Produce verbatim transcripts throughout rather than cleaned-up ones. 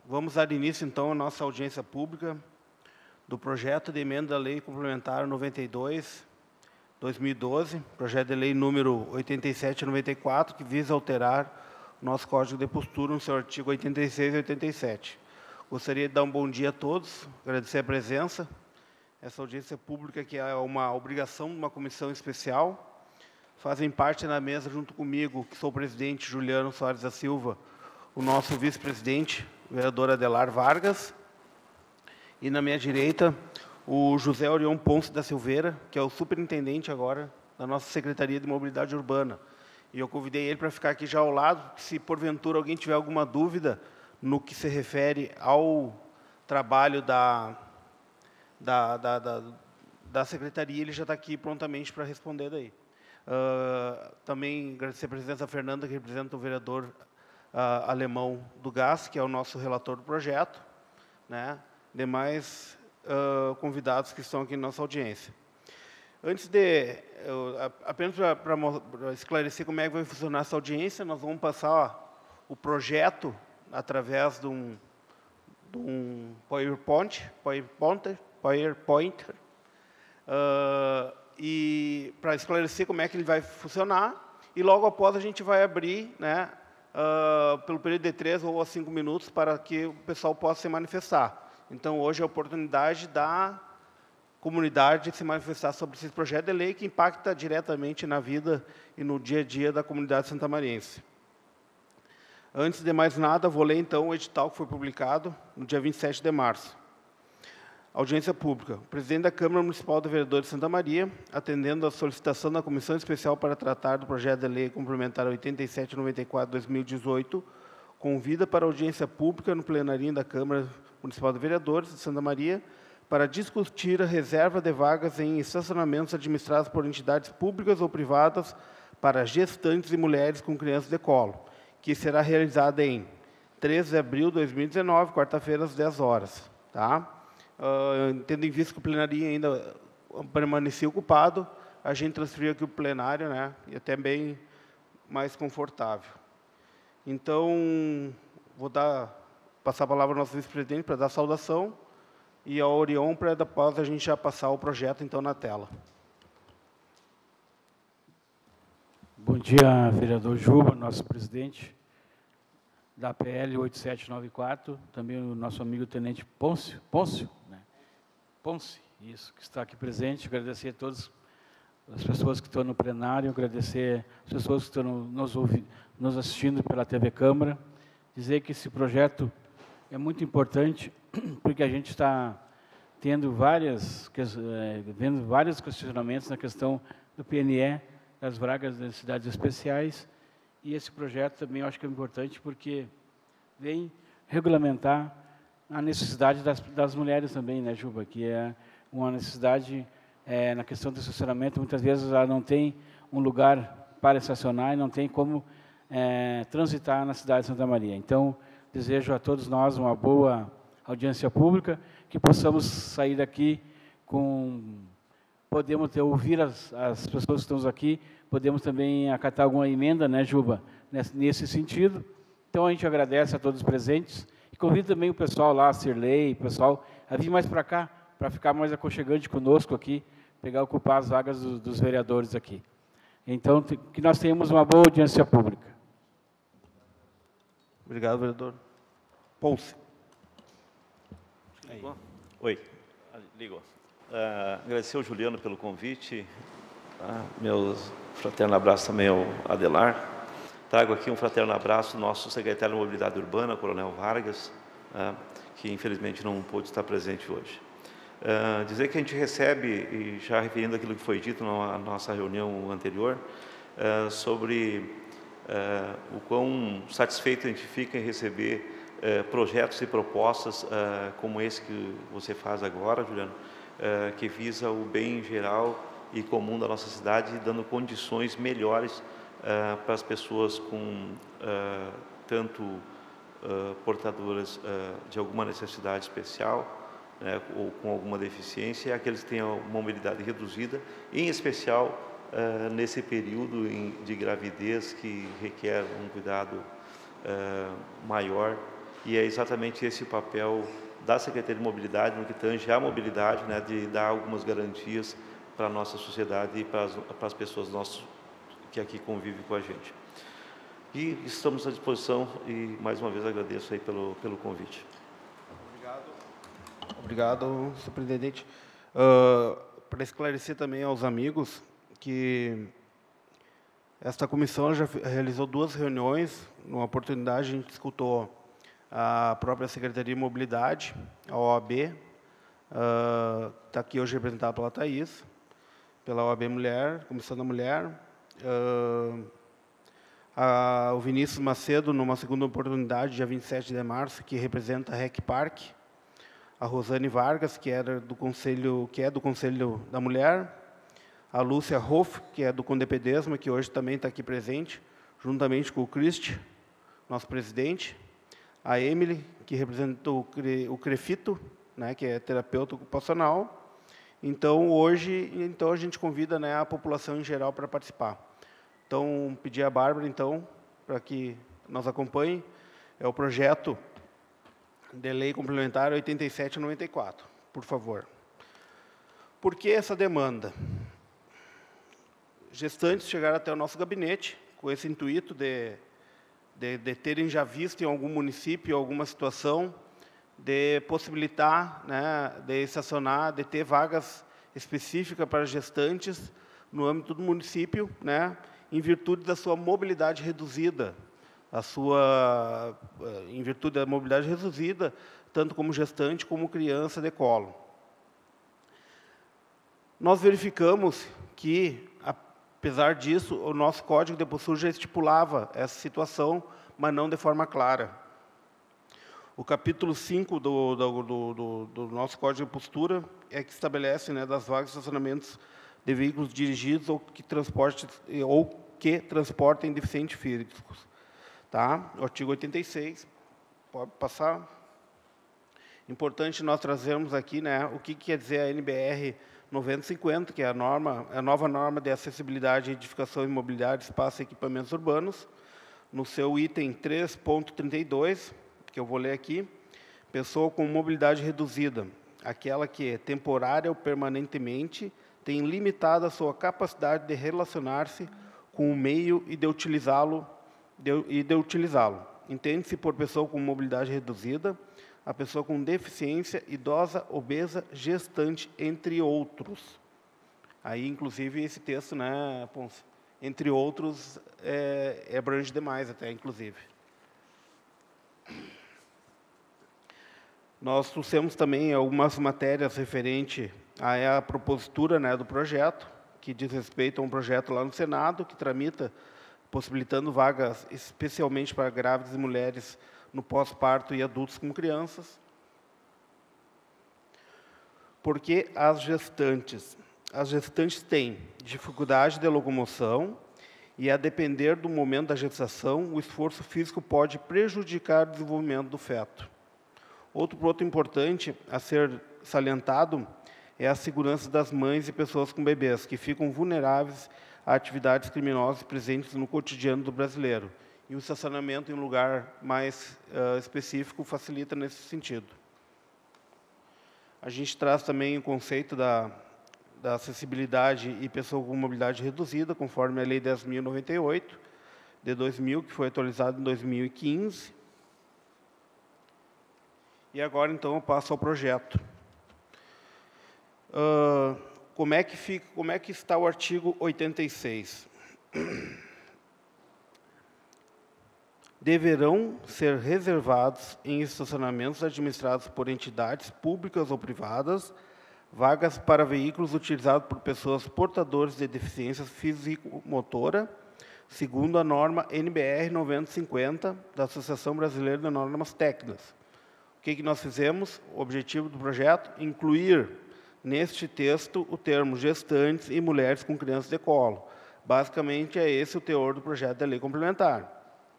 Vamos dar início, então, à nossa audiência pública do projeto de emenda da Lei Complementar noventa e dois, dois mil e doze, projeto de lei número oitenta e sete noventa e quatro, que visa alterar o nosso Código de Postura no seu artigo oitenta e seis e oitenta e sete. Gostaria de dar um bom dia a todos, agradecer a presença. Essa audiência pública, que é uma obrigação de uma comissão especial, fazem parte na mesa, junto comigo, que sou o presidente Juliano Soares da Silva, o nosso vice-presidente, o vereador Adelar Vargas, e na minha direita, o José Orion Ponce da Silveira, que é o superintendente agora da nossa Secretaria de Mobilidade Urbana. E eu convidei ele para ficar aqui já ao lado, se porventura alguém tiver alguma dúvida no que se refere ao trabalho da, da, da, da, da Secretaria, ele já está aqui prontamente para responder daí. Uh, também agradecer a presença da Fernanda, que representa o vereador uh, alemão do Gás, que é o nosso relator do projeto, né? Demais uh, convidados que estão aqui na nossa audiência. Antes de, eu, apenas para esclarecer como é que vai funcionar essa audiência, nós vamos passar o projeto através de um, de um PowerPoint, PowerPointer, PowerPointer uh, e para esclarecer como é que ele vai funcionar, e logo após a gente vai abrir, né, uh, pelo período de três ou cinco minutos para que o pessoal possa se manifestar. Então, hoje é a oportunidade da comunidade de se manifestar sobre esse projeto de lei que impacta diretamente na vida e no dia a dia da comunidade santamariense. Antes de mais nada, vou ler, então, o edital que foi publicado no dia vinte e sete de março. Audiência pública. O presidente da Câmara Municipal de Vereadores de Santa Maria, atendendo à solicitação da Comissão Especial para tratar do projeto de lei complementar oitenta e sete noventa e quatro barra dois mil e dezoito, convida para audiência pública no plenarinho da Câmara Municipal de Vereadores de Santa Maria para discutir a reserva de vagas em estacionamentos administrados por entidades públicas ou privadas para gestantes e mulheres com crianças de colo, que será realizada em treze de abril de dois mil e dezenove, quarta-feira, às dez horas. Tá? Uh, tendo em vista que o plenarinho ainda permanecia ocupado, a gente transferiu aqui o plenário, né, e até bem mais confortável. Então, vou dar, passar a palavra ao nosso vice-presidente para dar a saudação e ao Orion para, depois, a gente já passar o projeto, então, na tela. Bom dia, vereador Juba, nosso presidente da P L oito sete nove quatro, também o nosso amigo tenente Pôncio, Pôncio, né? Ponce, isso, que está aqui presente. Agradecer a todas as pessoas que estão no plenário, agradecer as pessoas que estão nos, ouvindo, nos assistindo pela T V Câmara, dizer que esse projeto é muito importante, porque a gente está tendo várias, vendo vários questionamentos na questão do P N E, das vagas das cidades especiais, e esse projeto também eu acho que é importante, porque vem regulamentar a necessidade das, das mulheres também, né, Juba, que é uma necessidade é, na questão do estacionamento. Muitas vezes ela não tem um lugar para estacionar e não tem como é, transitar na cidade de Santa Maria. Então, desejo a todos nós uma boa audiência pública, que possamos sair daqui com... Podemos ter, ouvir as, as pessoas que estão aqui, podemos também acatar alguma emenda, né, Juba, nesse, nesse sentido. Então, a gente agradece a todos os presentes e convido também o pessoal lá, a Cirlei, o pessoal, a vir mais para cá, para ficar mais aconchegante conosco aqui, pegar, ocupar as vagas do, dos vereadores aqui. Então, que nós tenhamos uma boa audiência pública. Obrigado, vereador. Ponce. Ligou? Oi, ligou. Uh, agradecer ao Juliano pelo convite, tá? Meu fraterno abraço também ao Adelar. Trago aqui um fraterno abraço ao nosso secretário de Mobilidade Urbana, Coronel Vargas, uh, que infelizmente não pôde estar presente hoje. Uh, dizer que a gente recebe, e já referindo aquilo que foi dito na nossa reunião anterior, uh, sobre uh, o quão satisfeito a gente fica em receber uh, projetos e propostas uh, como esse que você faz agora, Juliano, Uh, que visa o bem geral e comum da nossa cidade, dando condições melhores uh, para as pessoas com uh, tanto uh, portadoras uh, de alguma necessidade especial, né, ou com alguma deficiência, e aqueles que têm uma mobilidade reduzida, em especial uh, nesse período em, de gravidez que requer um cuidado uh, maior e é exatamente esse o papel da Secretaria de Mobilidade, no que tange à mobilidade, né, de dar algumas garantias para a nossa sociedade e para as, para as pessoas nossas que aqui convivem com a gente. E estamos à disposição e, mais uma vez, agradeço aí pelo, pelo convite. Obrigado. Obrigado, senhor presidente. Uh, para esclarecer também aos amigos que esta comissão já realizou duas reuniões. Numa oportunidade, a gente escutou a própria Secretaria de Mobilidade, a O A B, está uh, aqui hoje representada pela Thaís, pela O A B Mulher, Comissão da Mulher, uh, a, o Vinícius Macedo, numa segunda oportunidade, dia vinte e sete de março, que representa a REC Park, a Rosane Vargas, que, era do Conselho, que é do Conselho da Mulher, a Lúcia Hoff, que é do Condepedesma, que hoje também está aqui presente, juntamente com o Cristi, nosso presidente, a Emily, que representa o, Cre, o CREFITO, né, que é terapeuta ocupacional. Então, hoje, então, a gente convida, né, a população em geral para participar. Então, pedir à Bárbara, então, para que nos acompanhe, é o projeto de lei complementar oitenta e sete noventa e quatro, por favor. Por que essa demanda? Gestantes chegaram até o nosso gabinete com esse intuito de De, de terem já visto em algum município, alguma situação, de possibilitar, né, de estacionar, de ter vagas específicas para gestantes no âmbito do município, né, em virtude da sua mobilidade reduzida, a sua, em virtude da mobilidade reduzida, tanto como gestante como criança de colo. Nós verificamos que, apesar disso, o nosso Código de Postura já estipulava essa situação, mas não de forma clara. O capítulo cinco do, do, do, do nosso Código de Postura é que estabelece, né, das vagas de estacionamentos de veículos dirigidos ou que transportem, ou que transportem deficientes físicos. Tá? O artigo oitenta e seis, pode passar. Importante nós trazermos aqui, né, o que quer dizer a N B R noventa e cinquenta, que é a, norma, a nova norma de acessibilidade, edificação e mobilidade, espaço e equipamentos urbanos, no seu item três ponto trinta e dois, que eu vou ler aqui, pessoa com mobilidade reduzida, aquela que, temporária ou permanentemente, tem limitada a sua capacidade de relacionar-se com o meio e de utilizá-lo, de, e de utilizá-lo. Entende-se por pessoa com mobilidade reduzida, a pessoa com deficiência, idosa, obesa, gestante, entre outros. Aí, inclusive, esse texto, né, Ponce, entre outros, é, é abrange demais até, inclusive. Nós trouxemos também algumas matérias referentes à propositura, né, do projeto, que diz respeito a um projeto lá no Senado, que tramita, possibilitando vagas especialmente para grávidas e mulheres no pós-parto e adultos com crianças. Porque as gestantes, as gestantes têm dificuldade de locomoção e, a depender do momento da gestação, o esforço físico pode prejudicar o desenvolvimento do feto. Outro ponto importante a ser salientado é a segurança das mães e pessoas com bebês, que ficam vulneráveis a atividades criminosas presentes no cotidiano do brasileiro. E o estacionamento em um lugar mais uh, específico facilita nesse sentido. A gente traz também o conceito da, da acessibilidade e pessoa com mobilidade reduzida, conforme a Lei dez mil e noventa e oito, de dois mil, que foi atualizada em dois mil e quinze. E agora, então, eu passo ao projeto. Uh, como é que fica, como é que está o artigo oitenta e seis? Deverão ser reservados em estacionamentos administrados por entidades públicas ou privadas, vagas para veículos utilizados por pessoas portadoras de deficiência físico-motora, segundo a norma N B R noventa e cinquenta, da Associação Brasileira de Normas Técnicas. O que, que nós fizemos? O objetivo do projeto? Incluir neste texto o termo gestantes e mulheres com crianças de colo. Basicamente, é esse o teor do projeto da lei complementar.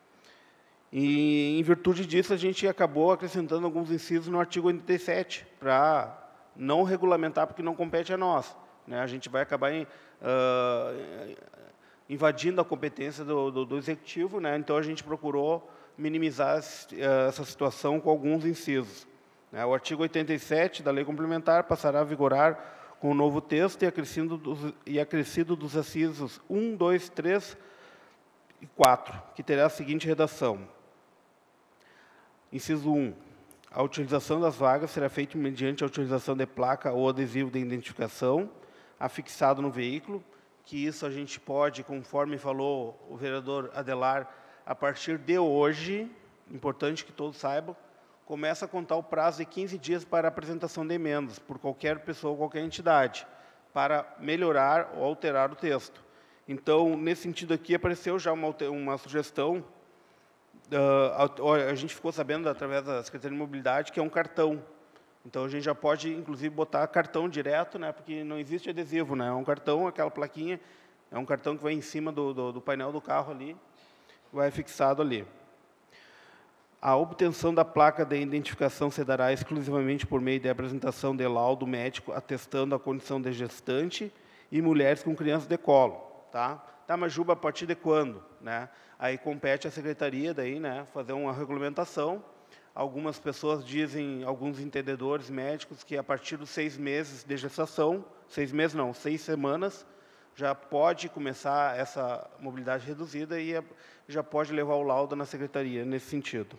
E, em virtude disso, a gente acabou acrescentando alguns incisos no artigo oitenta e sete, para não regulamentar, porque não compete a nós, né? A gente vai acabar em, uh, invadindo a competência do, do, do Executivo, né? Então, a gente procurou minimizar essa situação com alguns incisos. O artigo oitenta e sete da Lei Complementar passará a vigorar com o novo texto e acrescido dos, e acrescido dos incisos um, dois, três e quatro, que terá a seguinte redação. Inciso um. A utilização das vagas será feita mediante a utilização de placa ou adesivo de identificação afixado no veículo, que isso a gente pode, conforme falou o vereador Adelar, a partir de hoje, importante que todos saibam, começa a contar o prazo de quinze dias para a apresentação de emendas, por qualquer pessoa ou qualquer entidade, para melhorar ou alterar o texto. Então, nesse sentido aqui, apareceu já uma, uma sugestão, uh, a, a gente ficou sabendo, através da Secretaria de Mobilidade, que é um cartão. Então, a gente já pode, inclusive, botar cartão direto, né, porque não existe adesivo, né, é um cartão, aquela plaquinha, é um cartão que vai em cima do, do, do painel do carro ali, vai fixado ali. A obtenção da placa de identificação se dará exclusivamente por meio de apresentação de laudo médico atestando a condição de gestante e mulheres com crianças de colo. Tá? Tá, mas, Juba, a partir de quando? Né? Aí compete à secretaria daí, né, fazer uma regulamentação. Algumas pessoas dizem, alguns entendedores médicos, que a partir dos seis meses de gestação, seis meses não, seis semanas, já pode começar essa mobilidade reduzida e já pode levar o laudo na secretaria, nesse sentido.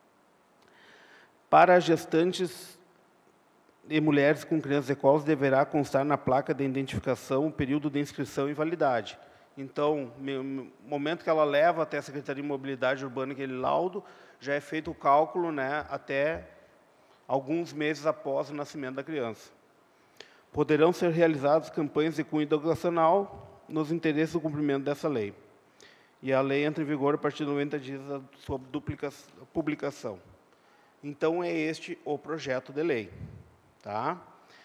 Para gestantes e mulheres com crianças de colo, deverá constar na placa de identificação o período de inscrição e validade. Então, no momento que ela leva até a Secretaria de Mobilidade Urbana aquele laudo, já é feito o cálculo, né, até alguns meses após o nascimento da criança. Poderão ser realizadas campanhas de cunho educacional nos interesses do cumprimento dessa lei. E a lei entra em vigor a partir de noventa dias da sua publicação. Então, é este o projeto de lei. Tá?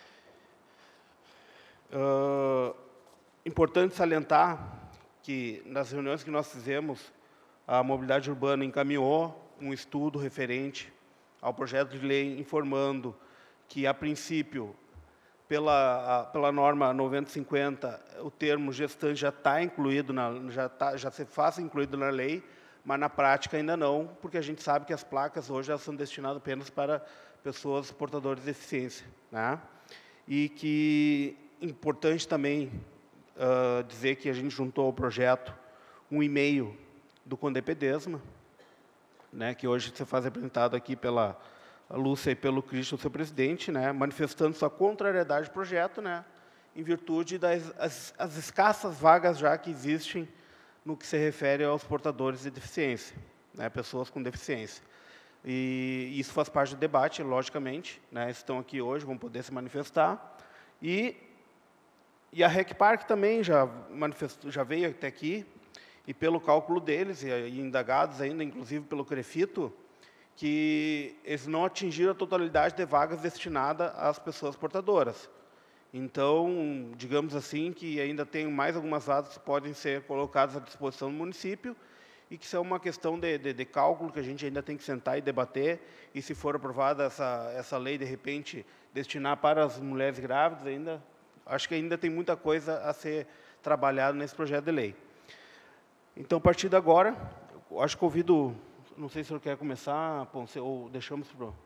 Uh, importante salientar que, nas reuniões que nós fizemos, a Mobilidade Urbana encaminhou um estudo referente ao projeto de lei, informando que, a princípio, pela, a, pela norma noventa e cinquenta, o termo gestante já está incluído, na, já, tá, já se faz incluído na lei, mas, na prática, ainda não, porque a gente sabe que as placas hoje elas são destinadas apenas para pessoas portadoras de deficiência. Né? E que, importante também uh, dizer que a gente juntou ao projeto um e-mail do Condepedesma, né, que hoje se faz representado aqui pela Lúcia e pelo Cristian, seu presidente, né, manifestando sua contrariedade ao projeto, né, em virtude das as, as escassas vagas já que existem no que se refere aos portadores de deficiência, né, pessoas com deficiência. E isso faz parte do debate, logicamente, né, estão aqui hoje, vão poder se manifestar. E, e a RecPark também já, manifestou, já veio até aqui, e pelo cálculo deles, e, e indagados ainda, inclusive pelo CREFITO, que eles não atingiram a totalidade de vagas destinadas às pessoas portadoras. Então, digamos assim, que ainda tem mais algumas vagas que podem ser colocadas à disposição do município, e que isso é uma questão de, de, de cálculo que a gente ainda tem que sentar e debater, e se for aprovada essa, essa lei, de repente, destinar para as mulheres grávidas, ainda, acho que ainda tem muita coisa a ser trabalhada nesse projeto de lei. Então, a partir de agora, acho que convido, não sei se o senhor quer começar, Ponce, ou deixamos para o...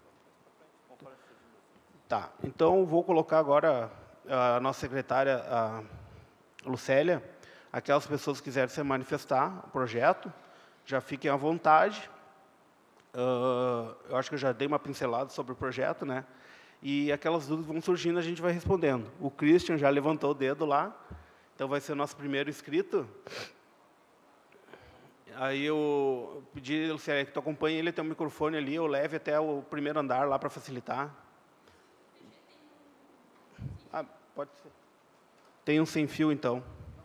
Tá, então vou colocar agora a nossa secretária, a Lucélia, aquelas pessoas que quiserem se manifestar o projeto, já fiquem à vontade. Uh, eu acho que eu já dei uma pincelada sobre o projeto, né? E aquelas dúvidas vão surgindo, a gente vai respondendo. O Christian já levantou o dedo lá, então vai ser o nosso primeiro inscrito. Aí eu pedi, Lucélia, que tu acompanhe ele, tem um microfone ali, eu leve até o primeiro andar lá para facilitar. Ah, pode ser. Tem um sem fio, então.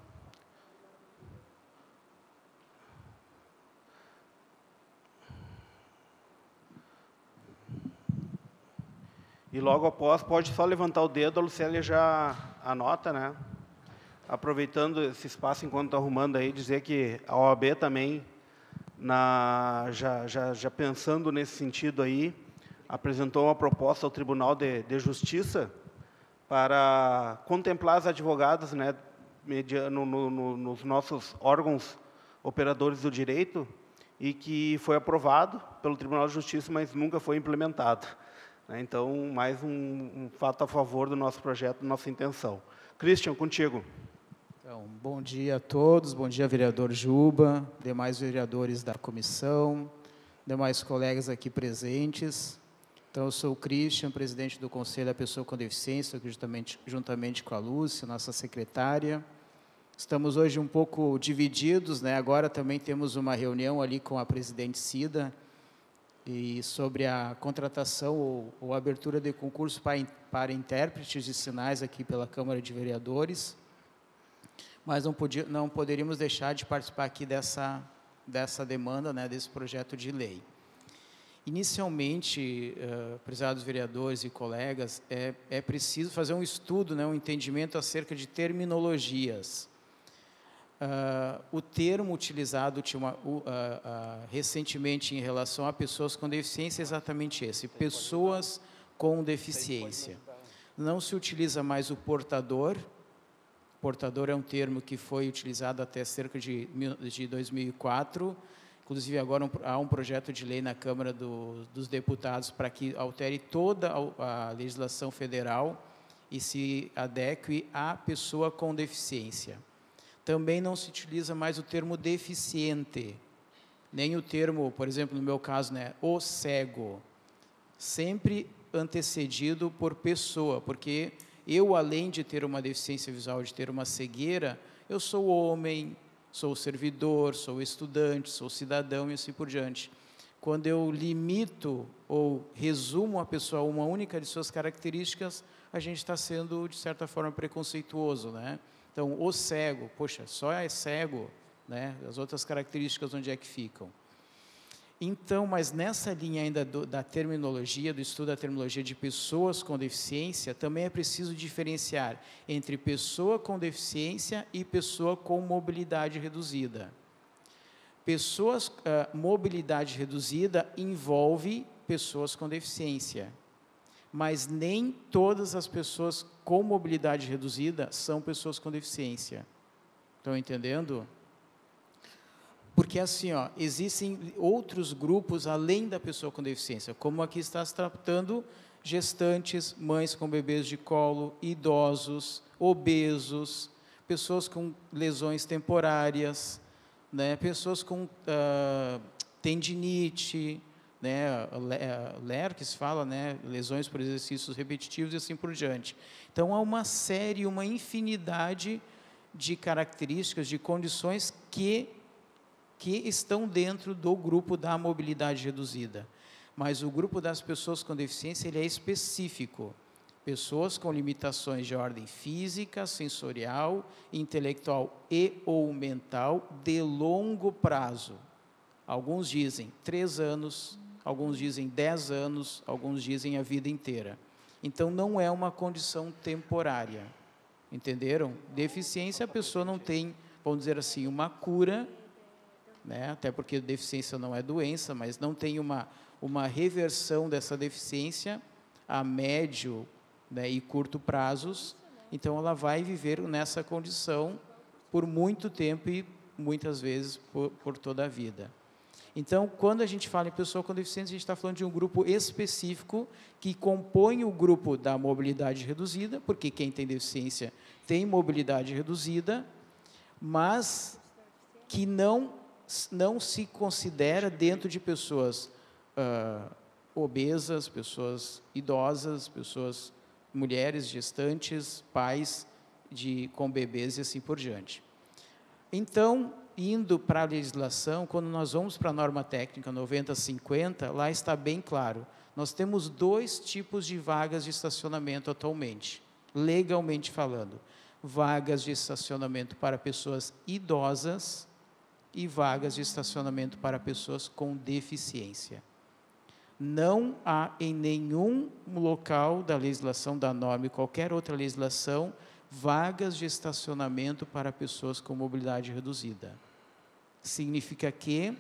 E logo após, pode só levantar o dedo, a Lucélia já anota, né? Aproveitando esse espaço enquanto está arrumando aí, dizer que a O A B também, na, já, já, já pensando nesse sentido aí, apresentou uma proposta ao Tribunal de, de Justiça para contemplar as advogadas, né, no, no, no, nos nossos órgãos operadores do direito, e que foi aprovado pelo Tribunal de Justiça, mas nunca foi implementado. Então, mais um, um fato a favor do nosso projeto, da nossa intenção. Christian, contigo. Então, bom dia a todos, bom dia, vereador Juba, demais vereadores da comissão, demais colegas aqui presentes. Então, eu sou o Christian, presidente do Conselho da Pessoa com Deficiência, juntamente, juntamente com a Lúcia, nossa secretária. Estamos hoje um pouco divididos, né? Agora também temos uma reunião ali com a presidente Cida, e sobre a contratação ou, ou abertura de concurso para, para intérpretes de sinais aqui pela Câmara de Vereadores, mas não, podia, não poderíamos deixar de participar aqui dessa, dessa demanda, né, desse projeto de lei. Inicialmente, uh, prezados vereadores e colegas, é, é preciso fazer um estudo, né, um entendimento acerca de terminologias. Uh, o termo utilizado tinha uma, uh, uh, recentemente em relação a pessoas com deficiência é exatamente esse, pessoas com deficiência. Não se utiliza mais o portador, portador é um termo que foi utilizado até cerca de, de dois mil e quatro, inclusive agora um, há um projeto de lei na Câmara do, dos Deputados para que altere toda a, a legislação federal e se adeque à pessoa com deficiência. Também não se utiliza mais o termo deficiente, nem o termo, por exemplo, no meu caso, né, o cego, sempre antecedido por pessoa, porque eu, além de ter uma deficiência visual, de ter uma cegueira, eu sou homem, sou servidor, sou estudante, sou cidadão e assim por diante. Quando eu limito ou resumo a pessoa a uma única de suas características, a gente está sendo, de certa forma, preconceituoso, né? Então, o cego, poxa, só é cego, né? As outras características onde é que ficam? Então, mas nessa linha ainda do, da terminologia, do estudo da terminologia de pessoas com deficiência, também é preciso diferenciar entre pessoa com deficiência e pessoa com mobilidade reduzida. Pessoas, uh, mobilidade reduzida envolve pessoas com deficiência, mas nem todas as pessoas com mobilidade reduzida são pessoas com deficiência. Estão entendendo? Porque assim, ó, existem outros grupos além da pessoa com deficiência, como aqui está se tratando gestantes, mães com bebês de colo, idosos, obesos, pessoas com lesões temporárias, né, pessoas com uh, tendinite, né, L E R, que se fala, né, lesões por exercícios repetitivos e assim por diante. Então, há uma série, uma infinidade de características, de condições que, que estão dentro do grupo da mobilidade reduzida. Mas o grupo das pessoas com deficiência, ele é específico. Pessoas com limitações de ordem física, sensorial, intelectual e ou mental de longo prazo. Alguns dizem três anos, alguns dizem dez anos, alguns dizem a vida inteira. Então, não é uma condição temporária, entenderam? Deficiência, a pessoa não tem, vamos dizer assim, uma cura, né? Até porque deficiência não é doença, mas não tem uma, uma reversão dessa deficiência a médio, né, e curto prazos, então ela vai viver nessa condição por muito tempo e muitas vezes por, por toda a vida. Então, quando a gente fala em pessoa com deficiência, a gente está falando de um grupo específico que compõe o grupo da mobilidade reduzida, porque quem tem deficiência tem mobilidade reduzida, mas que não, não se considera dentro de pessoas uh, obesas, pessoas idosas, pessoas, mulheres gestantes, pais de, com bebês e assim por diante. Então, indo para a legislação, quando nós vamos para a norma técnica noventa cinquenta, lá está bem claro, nós temos dois tipos de vagas de estacionamento atualmente, legalmente falando, vagas de estacionamento para pessoas idosas e vagas de estacionamento para pessoas com deficiência. Não há em nenhum local da legislação da norma e qualquer outra legislação vagas de estacionamento para pessoas com mobilidade reduzida. Significa que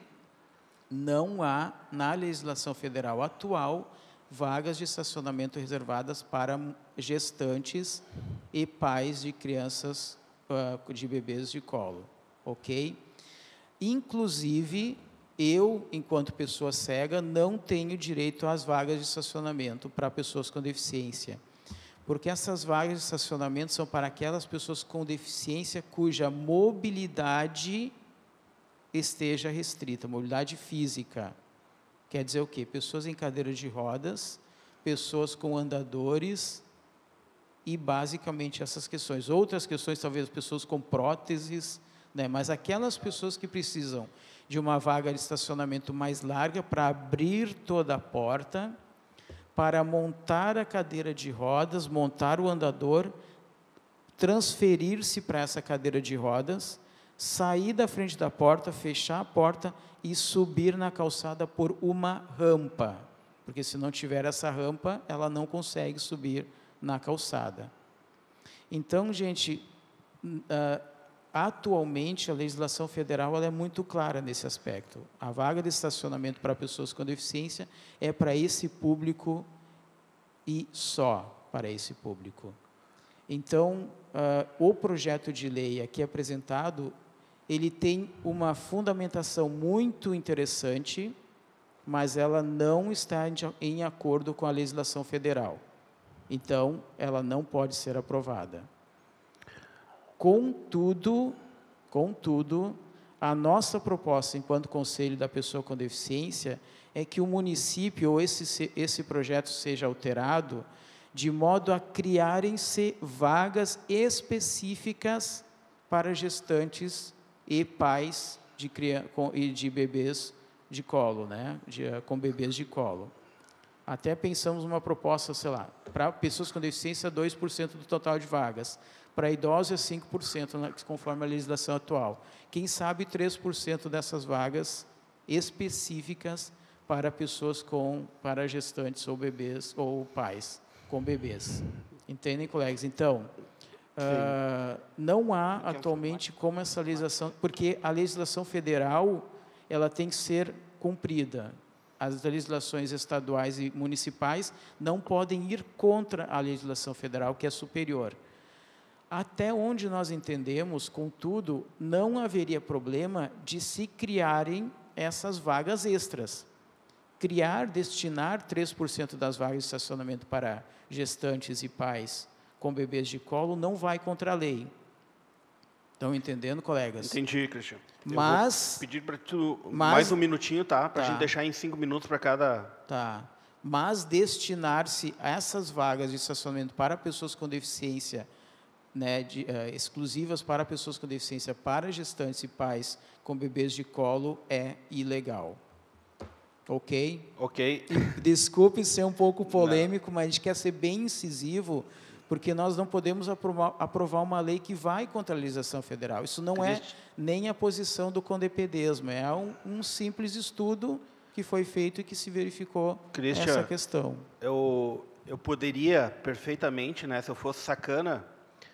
não há, na legislação federal atual, vagas de estacionamento reservadas para gestantes e pais de crianças, uh, de bebês de colo, ok? Inclusive, eu, enquanto pessoa cega, não tenho direito às vagas de estacionamento para pessoas com deficiência. Porque essas vagas de estacionamento são para aquelas pessoas com deficiência cuja mobilidade esteja restrita, mobilidade física. Quer dizer o quê? Pessoas em cadeira de rodas, pessoas com andadores e, basicamente, essas questões. Outras questões, talvez, pessoas com próteses, né? Mas aquelas pessoas que precisam de uma vaga de estacionamento mais larga para abrir toda a porta, para montar a cadeira de rodas, montar o andador, transferir-se para essa cadeira de rodas, sair da frente da porta, fechar a porta e subir na calçada por uma rampa. Porque se não tiver essa rampa, ela não consegue subir na calçada. Então, gente, uh, atualmente a legislação federal ela é muito clara nesse aspecto. A vaga de estacionamento para pessoas com deficiência é para esse público e só para esse público. Então, uh, o projeto de lei aqui apresentado, ele tem uma fundamentação muito interessante, mas ela não está em acordo com a legislação federal. Então, ela não pode ser aprovada. Contudo, contudo, a nossa proposta, enquanto Conselho da Pessoa com Deficiência, é que o município, ou esse, esse projeto seja alterado, de modo a criarem-se vagas específicas para gestantes e pais de, criança, com, e de bebês de colo, né? de, com bebês de colo. Até pensamos uma proposta, sei lá, para pessoas com deficiência, dois por cento do total de vagas. Para idosos, é cinco por cento, conforme a legislação atual. Quem sabe três por cento dessas vagas específicas para pessoas com, para gestantes ou bebês, ou pais com bebês. Entendem, colegas? Então, uh, não há atualmente como essa legislação, porque a legislação federal, ela tem que ser cumprida. As legislações estaduais e municipais não podem ir contra a legislação federal, que é superior. Até onde nós entendemos, contudo, não haveria problema de se criarem essas vagas extras. Criar, destinar três por cento das vagas de estacionamento para gestantes e pais com bebês de colo não vai contra a lei. Estão entendendo, colegas? Entendi, Cristian. Mas... Eu vou pedir para tu mas, mais um minutinho, tá? Para a tá. gente deixar em cinco minutos para cada... Tá. Mas destinar-se a essas vagas de estacionamento para pessoas com deficiência, né, de, uh, exclusivas para pessoas com deficiência, para gestantes e pais com bebês de colo, é ilegal. Ok? Ok. Desculpe ser um pouco polêmico, não. Mas a gente quer ser bem incisivo, porque nós não podemos aprovar, aprovar uma lei que vai contra a legislação federal. Isso não é nem a posição do CONDEPEDESMA, é um, um simples estudo que foi feito e que se verificou Christian, essa questão. Eu, eu poderia perfeitamente, né, se eu fosse sacana,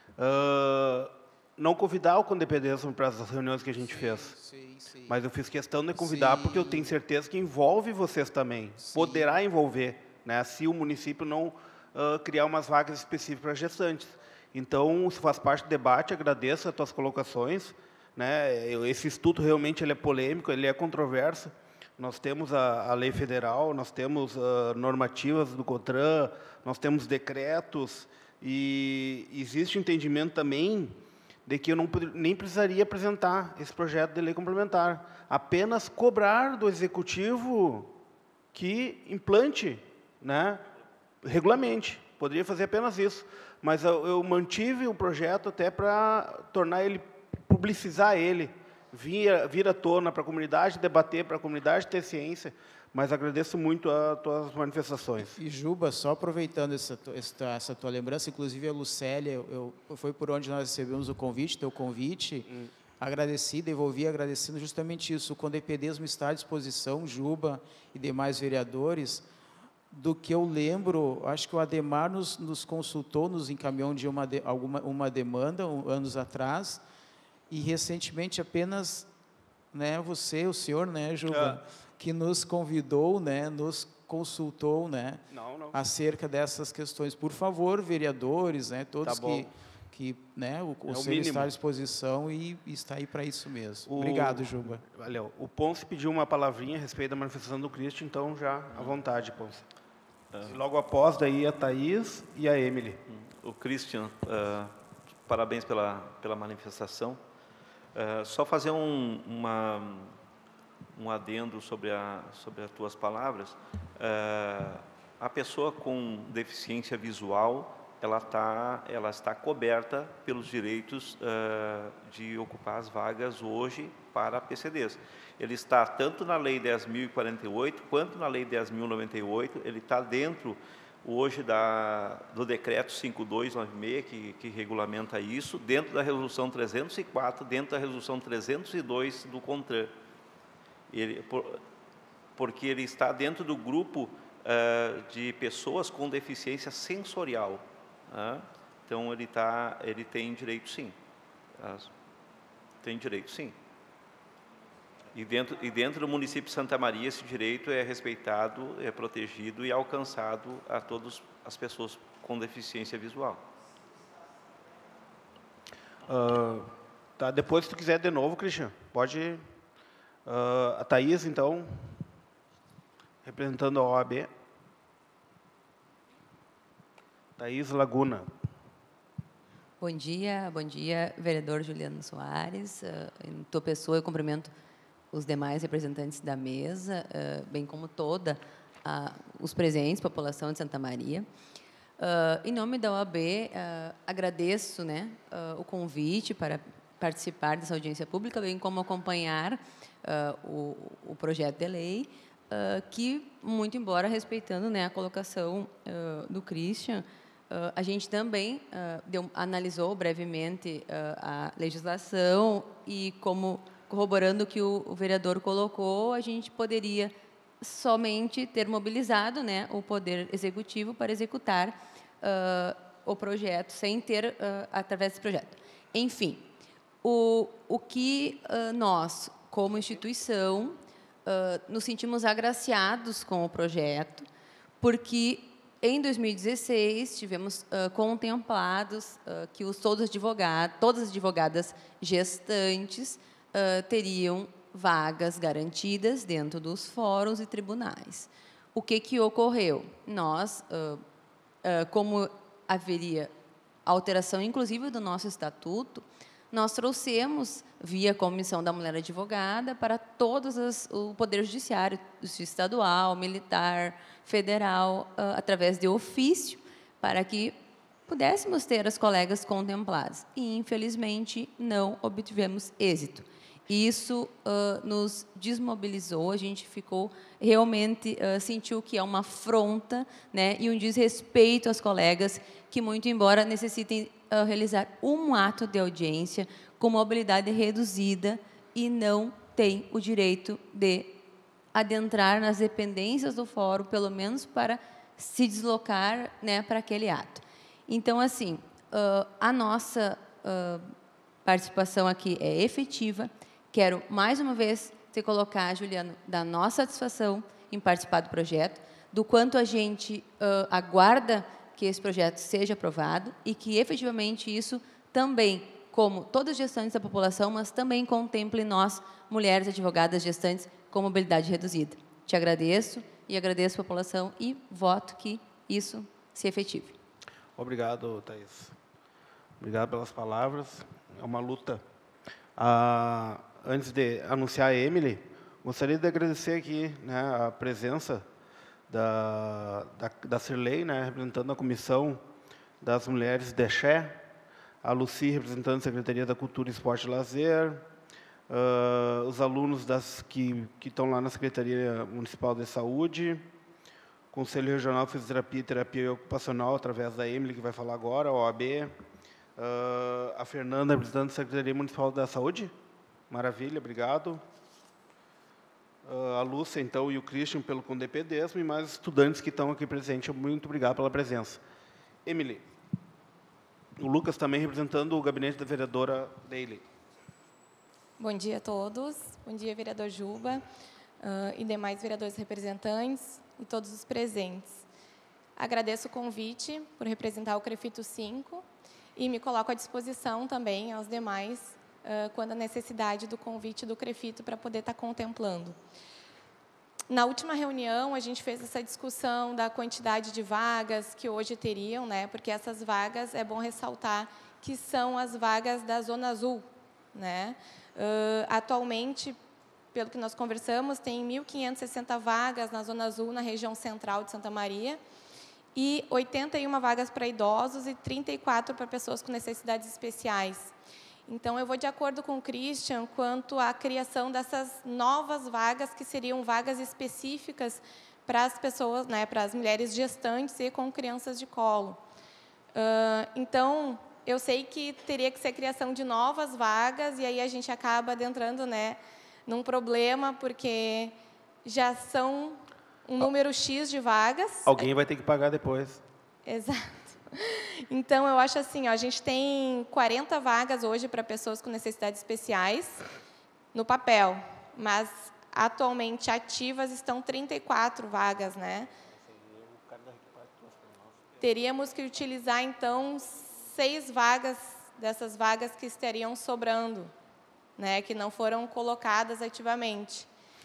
uh, não convidar o CONDEPEDESMA para as reuniões que a gente sim, fez. Sim, sim. Mas eu fiz questão de convidar sim. porque eu tenho certeza que envolve vocês também. Sim. Poderá envolver, né, se o município não uh, criar umas vagas específicas para gestantes. Então, isso faz parte do debate, agradeço as tuas colocações. Né, esse estudo realmente ele é polêmico, ele é controverso. Nós temos a, a lei federal, nós temos uh, normativas do CONTRAN, nós temos decretos, e existe entendimento também de que eu não, nem precisaria apresentar esse projeto de lei complementar, apenas cobrar do Executivo que implante, né, regulamente. Poderia fazer apenas isso, mas eu, eu mantive o projeto até para tornar ele, publicizar ele, vir, vir à tona para a comunidade, debater para a comunidade, ter ciência, mas agradeço muito as tuas manifestações. E, Juba, só aproveitando essa, essa, essa tua lembrança, inclusive a Lucélia, eu, eu, foi por onde nós recebemos o convite, teu convite, hum. agradeci, devolvi agradecendo justamente isso, o CONDEPEDESMA está à disposição, Juba e demais vereadores, do que eu lembro, acho que o Ademar nos, nos consultou, nos encaminhou de uma, de, alguma, uma demanda, um, anos atrás, e recentemente apenas, né, você, o senhor, né, Juba, é. que nos convidou, né, nos consultou, né, não, não. acerca dessas questões. Por favor, vereadores, né, todos tá que, que né, o É o conselho mínimo. está à disposição e, e está aí para isso mesmo. O- Obrigado, Juba. Valeu. O Ponce pediu uma palavrinha a respeito da manifestação do Cristo, então já à vontade, Ponce. E logo após, daí a Thaís e a Emily. O Christian, uh, parabéns pela, pela manifestação. Uh, só fazer um, uma, um adendo sobre, a, sobre as tuas palavras. Uh, a pessoa com deficiência visual, ela, tá, ela está coberta pelos direitos uh, de ocupar as vagas hoje para P C Ds. Ele está tanto na Lei dez mil e quarenta e oito, quanto na Lei dez mil e noventa e oito, ele está dentro hoje da, do Decreto cinco mil duzentos e noventa e seis, que, que regulamenta isso, dentro da Resolução trezentos e quatro, dentro da Resolução trezentos e dois do CONTRAN. Ele, por, porque ele está dentro do grupo uh, de pessoas com deficiência sensorial. Uh, então, ele, tá, ele tem direito, sim. Uh, tem direito, sim. E dentro, e dentro do município de Santa Maria, esse direito é respeitado, é protegido e alcançado a todas as pessoas com deficiência visual. Uh, tá, depois, se tu quiser de novo, Cristian, pode... Uh, a Thaís, então, representando a O A B. Thaís Laguna. Bom dia, bom dia, vereador Juliano Soares. Uh, em tua pessoa, eu cumprimento os demais representantes da mesa, uh, bem como toda uh, os presentes, população de Santa Maria. Uh, em nome da O A B, uh, agradeço né, uh, o convite para participar dessa audiência pública, bem como acompanhar uh, o, o projeto de lei, uh, que, muito embora respeitando né, a colocação uh, do Christian, uh, a gente também uh, deu, analisou brevemente uh, a legislação e, como corroborando o que o, o vereador colocou, a gente poderia somente ter mobilizado né, o Poder Executivo para executar uh, o projeto, sem ter, uh, através desse projeto. Enfim, o, o que uh, nós, como instituição, uh, nos sentimos agraciados com o projeto, porque em dois mil e dezesseis tivemos uh, contemplados uh, que os, todos os advogados, todas as advogadas gestantes uh, teriam vagas garantidas dentro dos fóruns e tribunais. O que, que ocorreu? Nós, uh, uh, como haveria alteração, inclusive, do nosso estatuto, nós trouxemos, via Comissão da Mulher Advogada, para todos as, o Poder Judiciário, estadual, militar, federal, uh, através de ofício, para que pudéssemos ter as colegas contempladas. E, infelizmente, não obtivemos êxito. Isso uh, nos desmobilizou, a gente ficou, realmente uh, sentiu que é uma afronta né, e um desrespeito às colegas que, muito embora necessitem uh, realizar um ato de audiência com mobilidade reduzida e não têm o direito de adentrar nas dependências do fórum, pelo menos para se deslocar né, para aquele ato. Então, assim, uh, a nossa uh, participação aqui é efetiva. Quero, mais uma vez, te colocar, Juliano, da nossa satisfação em participar do projeto, do quanto a gente uh, aguarda que esse projeto seja aprovado e que, efetivamente, isso também, como todas as gestantes da população, mas também contemple nós, mulheres advogadas gestantes com mobilidade reduzida. Te agradeço e agradeço a população e voto que isso se efetive. Obrigado, Thaís. Obrigado pelas palavras. É uma luta. Ah, antes de anunciar a Emily, gostaria de agradecer aqui né, a presença da, da, da Cirlei, né, representando a Comissão das Mulheres de Xé, a Luci, representando a Secretaria da Cultura, Esporte e Lazer, uh, os alunos das, que, que estão lá na Secretaria Municipal de Saúde, Conselho Regional de Fisioterapia e Terapia Ocupacional, através da Emily, que vai falar agora, a O A B, uh, a Fernanda, representando a Secretaria Municipal da Saúde. Maravilha, obrigado. Uh, a Lúcia, então, e o Christian pelo condepedesmo, e mais estudantes que estão aqui presentes. Muito obrigado pela presença. Emily. O Lucas também representando o gabinete da vereadora Daily. Bom dia a todos. Bom dia, vereador Juba, uh, e demais vereadores representantes e todos os presentes. Agradeço o convite por representar o CREFITO cinco. e me coloco à disposição também aos demais, uh, quando a necessidade do convite do CREFITO para poder estar contemplando. Na última reunião, a gente fez essa discussão da quantidade de vagas que hoje teriam, né? Porque essas vagas, é bom ressaltar, que são as vagas da Zona Azul, né? Uh, atualmente, pelo que nós conversamos, tem mil quinhentas e sessenta vagas na Zona Azul, na região central de Santa Maria, e oitenta e uma vagas para idosos e trinta e quatro para pessoas com necessidades especiais. Então, eu vou de acordo com o Christian quanto à criação dessas novas vagas, que seriam vagas específicas para as pessoas, né, para as mulheres gestantes e com crianças de colo. Uh, então, eu sei que teria que ser criação de novas vagas, e aí a gente acaba adentrando, né, num problema, porque já são um número X de vagas. Alguém vai ter que pagar depois. Exato. Então, eu acho assim, ó, a gente tem quarenta vagas hoje para pessoas com necessidades especiais no papel, mas atualmente ativas estão trinta e quatro vagas, né? Teríamos que utilizar, então, seis vagas dessas vagas que estariam sobrando, né, que não foram colocadas ativamente.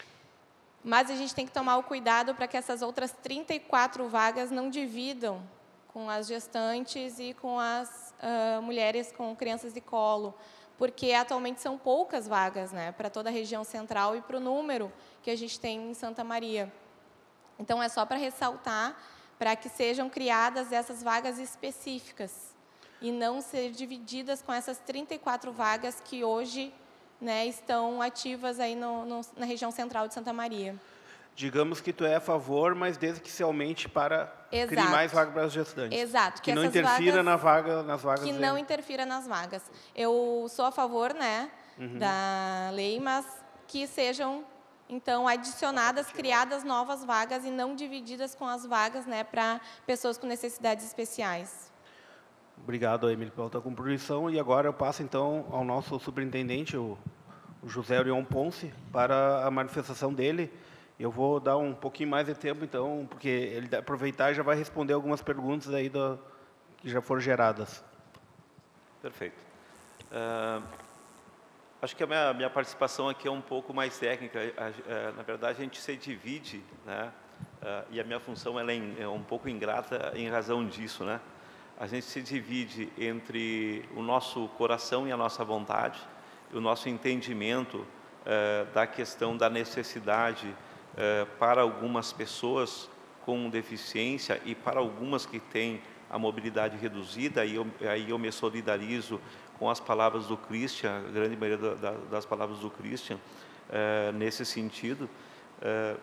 Mas a gente tem que tomar o cuidado para que essas outras trinta e quatro vagas não dividam com as gestantes e com as uh, mulheres com crianças de colo, porque atualmente são poucas vagas, né, para toda a região central e para o número que a gente tem em Santa Maria. Então, é só para ressaltar, para que sejam criadas essas vagas específicas e não ser divididas com essas trinta e quatro vagas que hoje, né, estão ativas aí no, no, na região central de Santa Maria. Digamos que tu é a favor, mas desde que se aumente para Exato. criar mais vagas para as gestantes. Exato. Que, que não essas interfira vagas, na vaga, nas vagas. Que de... não interfira nas vagas. Eu sou a favor, né, uhum. da lei, mas que sejam, então, adicionadas, criadas novas vagas e não divididas com as vagas, né, para pessoas com necessidades especiais. Obrigado, Emily, pela tua contribuição. E agora eu passo, então, ao nosso superintendente, o, o José Orion Ponce, para a manifestação dele. Eu vou dar um pouquinho mais de tempo, então, porque ele aproveitar e já vai responder algumas perguntas aí do, que já foram geradas. Perfeito. Uh, acho que a minha, minha participação aqui é um pouco mais técnica. Uh, na verdade, a gente se divide, né? Uh, e a minha função ela é, é um pouco ingrata em razão disso, né? A gente se divide entre o nosso coração e a nossa vontade, o nosso entendimento uh, da questão da necessidade Uh, para algumas pessoas com deficiência e para algumas que têm a mobilidade reduzida, e eu, aí eu me solidarizo com as palavras do Christian, a grande maioria da, da, das palavras do Christian, uh, nesse sentido. Uh,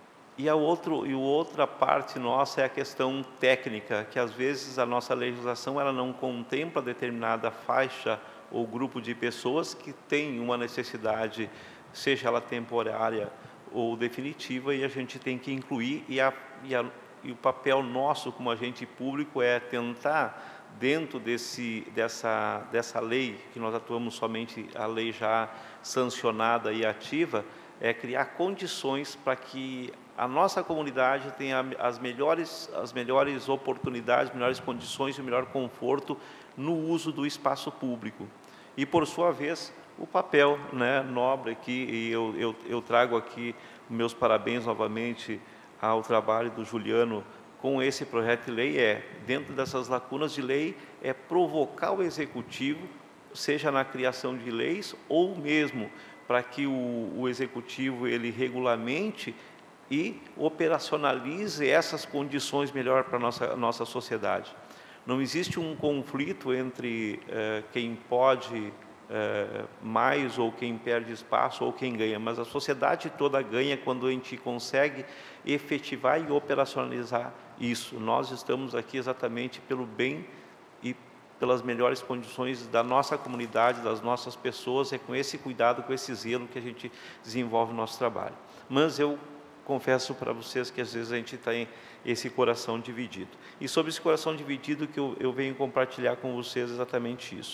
e a outro, e a outra parte nossa é a questão técnica, que às vezes a nossa legislação ela não contempla determinada faixa ou grupo de pessoas que têm uma necessidade, seja ela temporária ou definitiva, e a gente tem que incluir, e, a, e, a, e o papel nosso como agente público é tentar, dentro desse, dessa, dessa lei, que nós atuamos somente a lei já sancionada e ativa, é criar condições para que a nossa comunidade tenha as melhores, as melhores oportunidades, melhores condições e o melhor conforto no uso do espaço público. E, por sua vez, o papel, né, nobre aqui, e eu, eu, eu trago aqui meus parabéns novamente ao trabalho do Juliano com esse projeto de lei, é, dentro dessas lacunas de lei, é provocar o Executivo, seja na criação de leis, ou mesmo para que o, o Executivo ele regulamente e operacionalize essas condições melhor para a nossa, nossa sociedade. Não existe um conflito entre eh, quem pode É, mais ou quem perde espaço ou quem ganha, mas a sociedade toda ganha quando a gente consegue efetivar e operacionalizar isso. Nós estamos aqui exatamente pelo bem e pelas melhores condições da nossa comunidade, das nossas pessoas, é com esse cuidado, com esse zelo que a gente desenvolve o nosso trabalho. Mas eu confesso para vocês que às vezes a gente tem esse coração dividido. E sobre esse coração dividido que eu, eu venho compartilhar com vocês exatamente isso.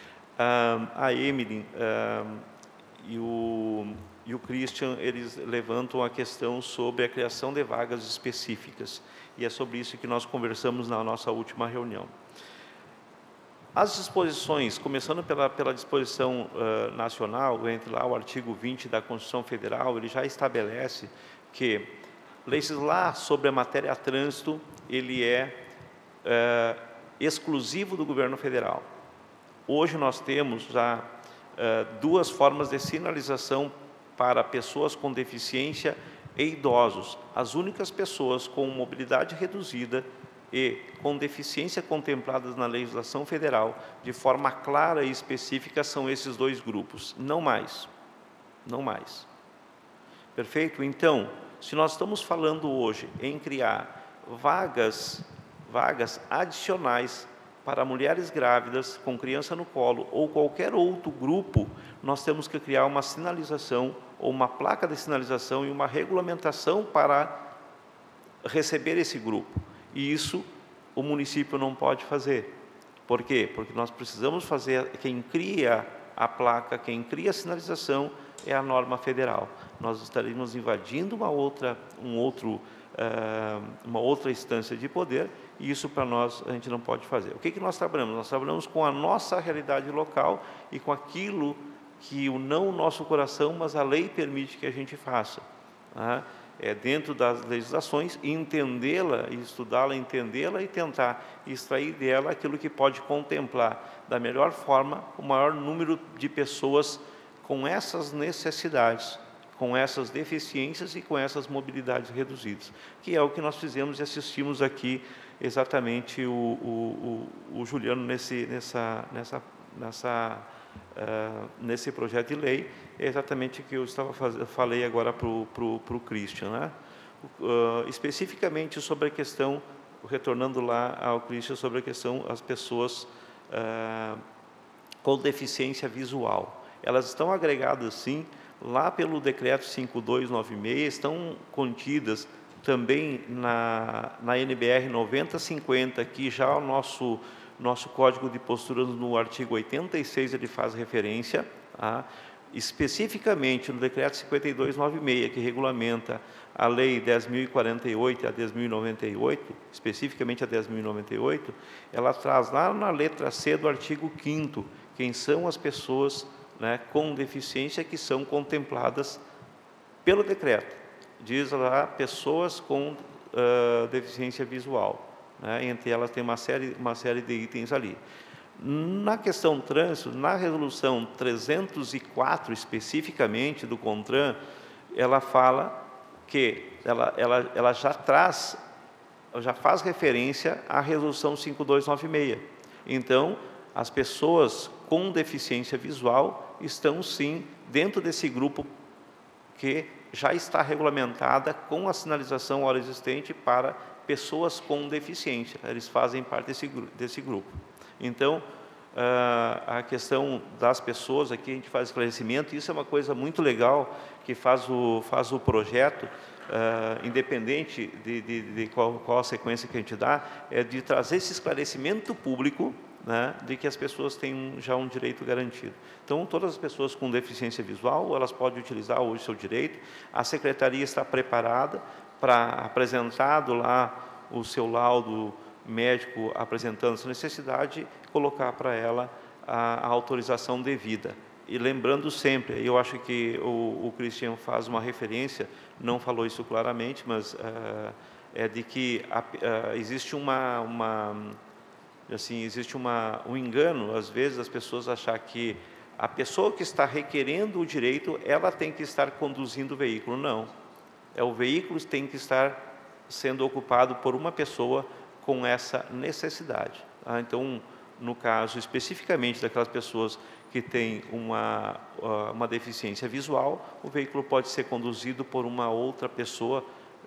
Um, a Emily um, e, o, e o Christian, eles levantam a questão sobre a criação de vagas específicas, e é sobre isso que nós conversamos na nossa última reunião. As disposições, começando pela, pela disposição uh, nacional, entre lá o artigo vinte da Constituição Federal, ele já estabelece que legislar sobre a matéria trânsito, ele é uh, exclusivo do governo federal. Hoje nós temos já uh, duas formas de sinalização para pessoas com deficiência e idosos. As únicas pessoas com mobilidade reduzida e com deficiência contempladas na legislação federal, de forma clara e específica, são esses dois grupos, não mais, não mais. Perfeito? Então, se nós estamos falando hoje em criar vagas, vagas adicionais para mulheres grávidas, com criança no colo, ou qualquer outro grupo, nós temos que criar uma sinalização, ou uma placa de sinalização e uma regulamentação para receber esse grupo. E isso o município não pode fazer. Por quê? Porque nós precisamos fazer, quem cria a placa, quem cria a sinalização é a norma federal. Nós estaríamos invadindo uma outra, um outro, uh, uma outra instância de poder, e isso para nós a gente não pode fazer. O que que nós trabalhamos? Nós trabalhamos com a nossa realidade local e com aquilo que o não o nosso coração, mas a lei permite que a gente faça. Tá? É, dentro das legislações, entendê-la, estudá-la, entendê-la e tentar extrair dela aquilo que pode contemplar da melhor forma o maior número de pessoas com essas necessidades, com essas deficiências e com essas mobilidades reduzidas, que é o que nós fizemos e assistimos aqui exatamente o, o, o, o Juliano nesse, nessa, nessa, nessa, uh, nesse projeto de lei. É exatamente o que eu estava faz... falei agora para o Christian, né? Uh, especificamente sobre a questão, retornando lá ao Christian, sobre a questão das pessoas uh, com deficiência visual. Elas estão agregadas, sim, lá pelo decreto cinco mil duzentos e noventa e seis, estão contidas também na, na N B R noventa cinquenta, que já o nosso, nosso Código de Posturas, no artigo oitenta e seis, ele faz referência, tá? Especificamente no decreto cinquenta e dois noventa e seis, que regulamenta a lei dez mil e quarenta e oito e a dez mil e noventa e oito, especificamente a dez mil e noventa e oito, ela traz lá na letra C do artigo quinto, quem são as pessoas, né, com deficiência que são contempladas pelo decreto. Diz lá, pessoas com uh, deficiência visual, né, entre elas tem uma série, uma série de itens ali. Na questão trânsito, na resolução trezentos e quatro, especificamente, do CONTRAN, ela fala que ela, ela, ela já traz, já faz referência à resolução cinco mil duzentos e noventa e seis. Então, as pessoas com deficiência visual estão, sim, dentro desse grupo que já está regulamentada com a sinalização hora existente para pessoas com deficiência. Eles fazem parte desse, desse grupo. Então, a questão das pessoas, aqui a gente faz esclarecimento, isso é uma coisa muito legal que faz o, faz o projeto, independente de, de, de qual, qual a sequência que a gente dá, é de trazer esse esclarecimento público, né, de que as pessoas têm já um direito garantido. Então, todas as pessoas com deficiência visual, elas podem utilizar hoje seu direito. A Secretaria está preparada para, apresentado lá o seu laudo médico apresentando essa necessidade, colocar para ela a, a autorização devida. E lembrando sempre, eu acho que o, o Christian faz uma referência, não falou isso claramente, mas uh, é de que a, uh, existe uma, uma assim, existe uma, um engano, às vezes, as pessoas achar que a pessoa que está requerendo o direito, ela tem que estar conduzindo o veículo. Não. É, o veículo tem que estar sendo ocupado por uma pessoa com essa necessidade. Tá? Então, no caso especificamente daquelas pessoas que têm uma, uma deficiência visual, o veículo pode ser conduzido por uma outra pessoa,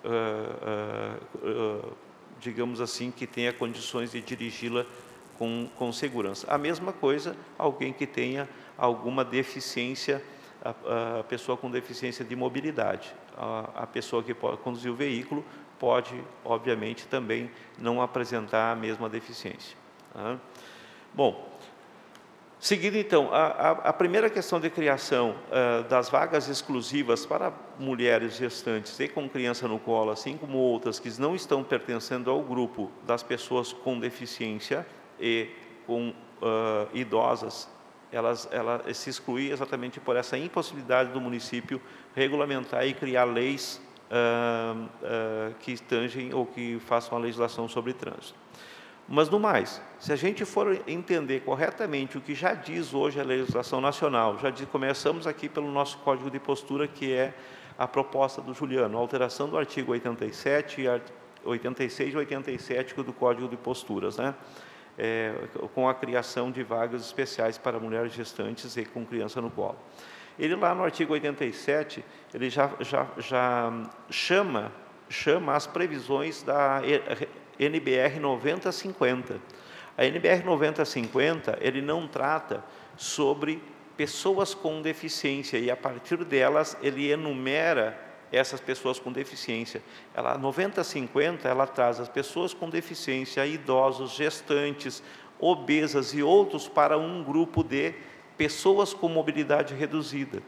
uh, uh, uh, digamos assim, que tenha condições de dirigi-la com, com segurança. A mesma coisa, alguém que tenha alguma deficiência, a, a pessoa com deficiência de mobilidade. A, a pessoa que pode conduzir o veículo pode, obviamente, também não apresentar a mesma deficiência. Tá? Bom, seguindo, então, a, a, a primeira questão de criação uh, das vagas exclusivas para mulheres gestantes e com criança no colo, assim como outras que não estão pertencendo ao grupo das pessoas com deficiência e com uh, idosas, elas, ela se exclui exatamente por essa impossibilidade do município regulamentar e criar leis uh, uh, que tangem ou que façam a legislação sobre trânsito. Mas, no mais, se a gente for entender corretamente o que já diz hoje a legislação nacional, já diz, começamos aqui pelo nosso Código de Postura, que é a proposta do Juliano, a alteração do artigo oitenta e sete, oitenta e seis e oitenta e sete do Código de Posturas, né? É, com a criação de vagas especiais para mulheres gestantes e com criança no colo. Ele, lá no artigo oitenta e sete, ele já, já, já chama, chama as previsões da N B R noventa cinquenta. A N B R noventa cinquenta, ele não trata sobre pessoas com deficiência, e a partir delas ele enumera essas pessoas com deficiência. Ela, a noventa cinquenta, ela traz as pessoas com deficiência, idosos, gestantes, obesas e outros para um grupo de pessoas com mobilidade reduzida.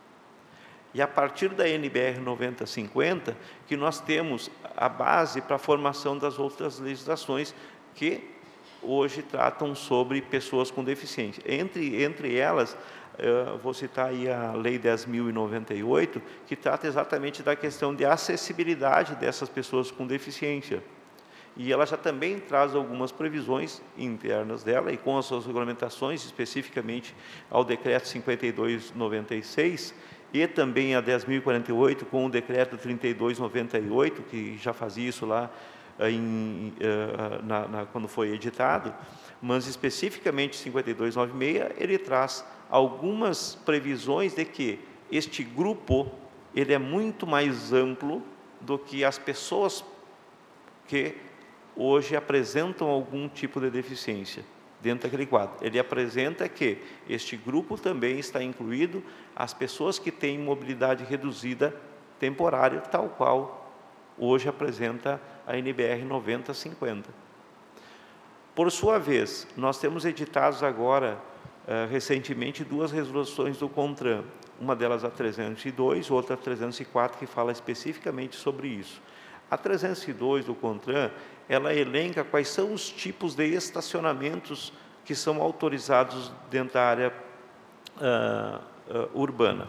E a partir da N B R noventa cinquenta, que nós temos a base para a formação das outras legislações que hoje tratam sobre pessoas com deficiência. Entre, entre elas, eu vou citar aí a Lei dez mil e noventa e oito, que trata exatamente da questão de acessibilidade dessas pessoas com deficiência. E ela já também traz algumas previsões internas dela, e com as suas regulamentações, especificamente ao Decreto cinquenta e dois noventa e seis, e também a dez mil e quarenta e oito, com o Decreto trinta e dois noventa e oito, que já fazia isso lá em, na, na, quando foi editado, mas especificamente cinquenta e dois noventa e seis, ele traz algumas previsões de que este grupo ele é muito mais amplo do que as pessoas que hoje apresentam algum tipo de deficiência dentro daquele quadro. Ele apresenta que este grupo também está incluído as pessoas que têm mobilidade reduzida temporária, tal qual hoje apresenta a N B R noventa cinquenta. Por sua vez, nós temos editados agora, uh, recentemente, duas resoluções do CONTRAN, uma delas a trezentos e dois, outra a trezentos e quatro, que fala especificamente sobre isso. A trezentos e dois do CONTRAN, ela elenca quais são os tipos de estacionamentos que são autorizados dentro da área uh, uh, urbana.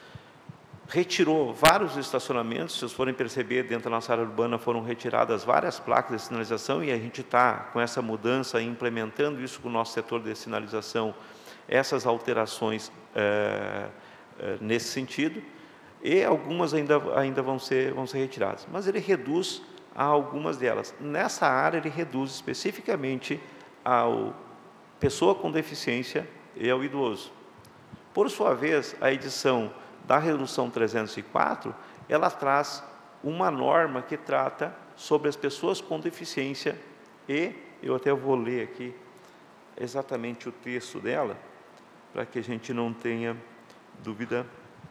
Retirou vários estacionamentos, se vocês forem perceber, dentro da nossa área urbana foram retiradas várias placas de sinalização, e a gente está com essa mudança, implementando isso com o nosso setor de sinalização, essas alterações uh, uh, nesse sentido, e algumas ainda, ainda vão ser, vão ser retiradas. Mas ele reduz a algumas delas. Nessa área, ele reduz especificamente ao pessoa com deficiência e ao idoso. Por sua vez, a edição da Resolução trezentos e quatro, ela traz uma norma que trata sobre as pessoas com deficiência, e eu até vou ler aqui exatamente o texto dela, para que a gente não tenha dúvida.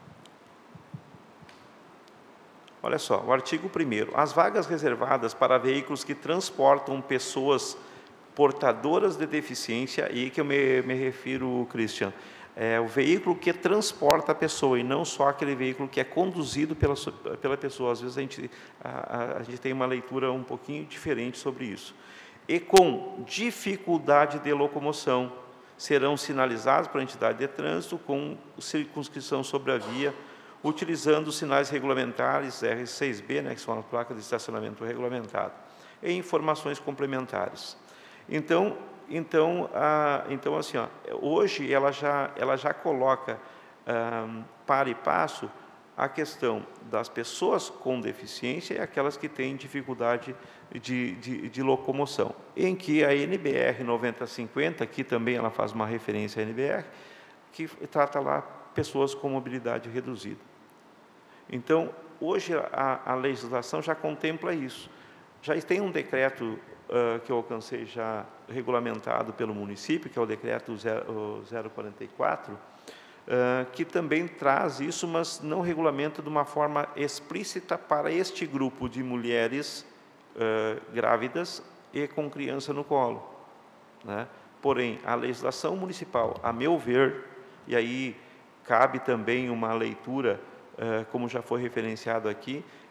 Olha só, o artigo primeiro. As vagas reservadas para veículos que transportam pessoas portadoras de deficiência, e que eu me, me refiro, Christian, é o veículo que transporta a pessoa, e não só aquele veículo que é conduzido pela, pela pessoa. Às vezes a gente, a, a gente tem uma leitura um pouquinho diferente sobre isso. E com dificuldade de locomoção, serão sinalizados para a entidade de trânsito com circunscrição sobre a via, utilizando sinais regulamentares R seis B, né, que são as placas de estacionamento regulamentado, e informações complementares. Então, então, a, então assim, ó, hoje ela já, ela já coloca um, para e passo a questão das pessoas com deficiência e aquelas que têm dificuldade de, de, de locomoção, em que a N B R noventa cinquenta, que também ela faz uma referência à N B R, que trata lá pessoas com mobilidade reduzida. Então, hoje a, a legislação já contempla isso. Já tem um decreto uh, que eu alcancei já regulamentado pelo município, que é o decreto zero quarenta e quatro, uh, que também traz isso, mas não regulamenta de uma forma explícita para este grupo de mulheres uh, grávidas e com criança no colo, né? Porém, a legislação municipal, a meu ver, e aí cabe também uma leitura, como já foi referenciado aqui,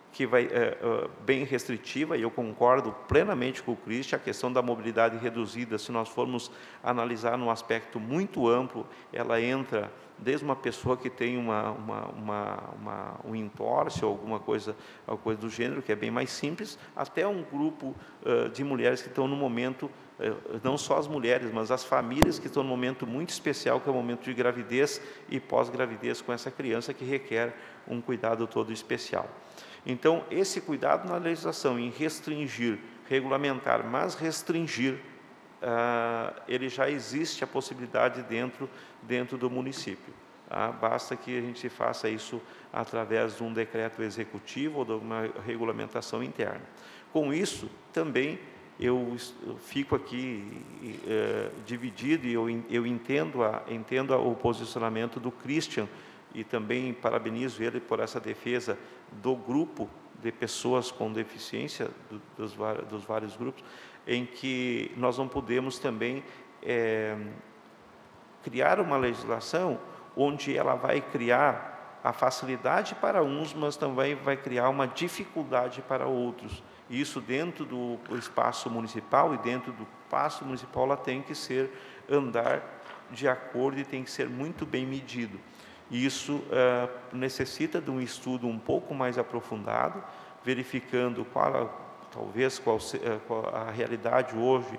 que vai é, bem restritiva, e eu concordo plenamente com o Christian, a questão da mobilidade reduzida, se nós formos analisar num aspecto muito amplo, ela entra desde uma pessoa que tem uma, uma, uma, uma, um entorse ou alguma coisa, alguma coisa do gênero, que é bem mais simples, até um grupo uh, de mulheres que estão no momento, uh, não só as mulheres, mas as famílias que estão no momento muito especial, que é o momento de gravidez e pós-gravidez com essa criança, que requer um cuidado todo especial. Então, esse cuidado na legislação em restringir, regulamentar, mas restringir, uh, ele já existe a possibilidade dentro, dentro do município. Tá? Basta que a gente faça isso através de um decreto executivo ou de uma regulamentação interna. Com isso, também, eu fico aqui uh, dividido e eu, eu entendo, a, entendo o posicionamento do Christian, e também parabenizo ele por essa defesa do grupo de pessoas com deficiência, do, dos, dos vários grupos, em que nós não podemos também é, criar uma legislação onde ela vai criar a facilidade para uns, mas também vai criar uma dificuldade para outros. Isso dentro do espaço municipal, e dentro do espaço municipal ela tem que ser, andar de acordo e tem que ser muito bem medido. Isso uh, necessita de um estudo um pouco mais aprofundado, verificando qual, talvez, qual, qual a realidade hoje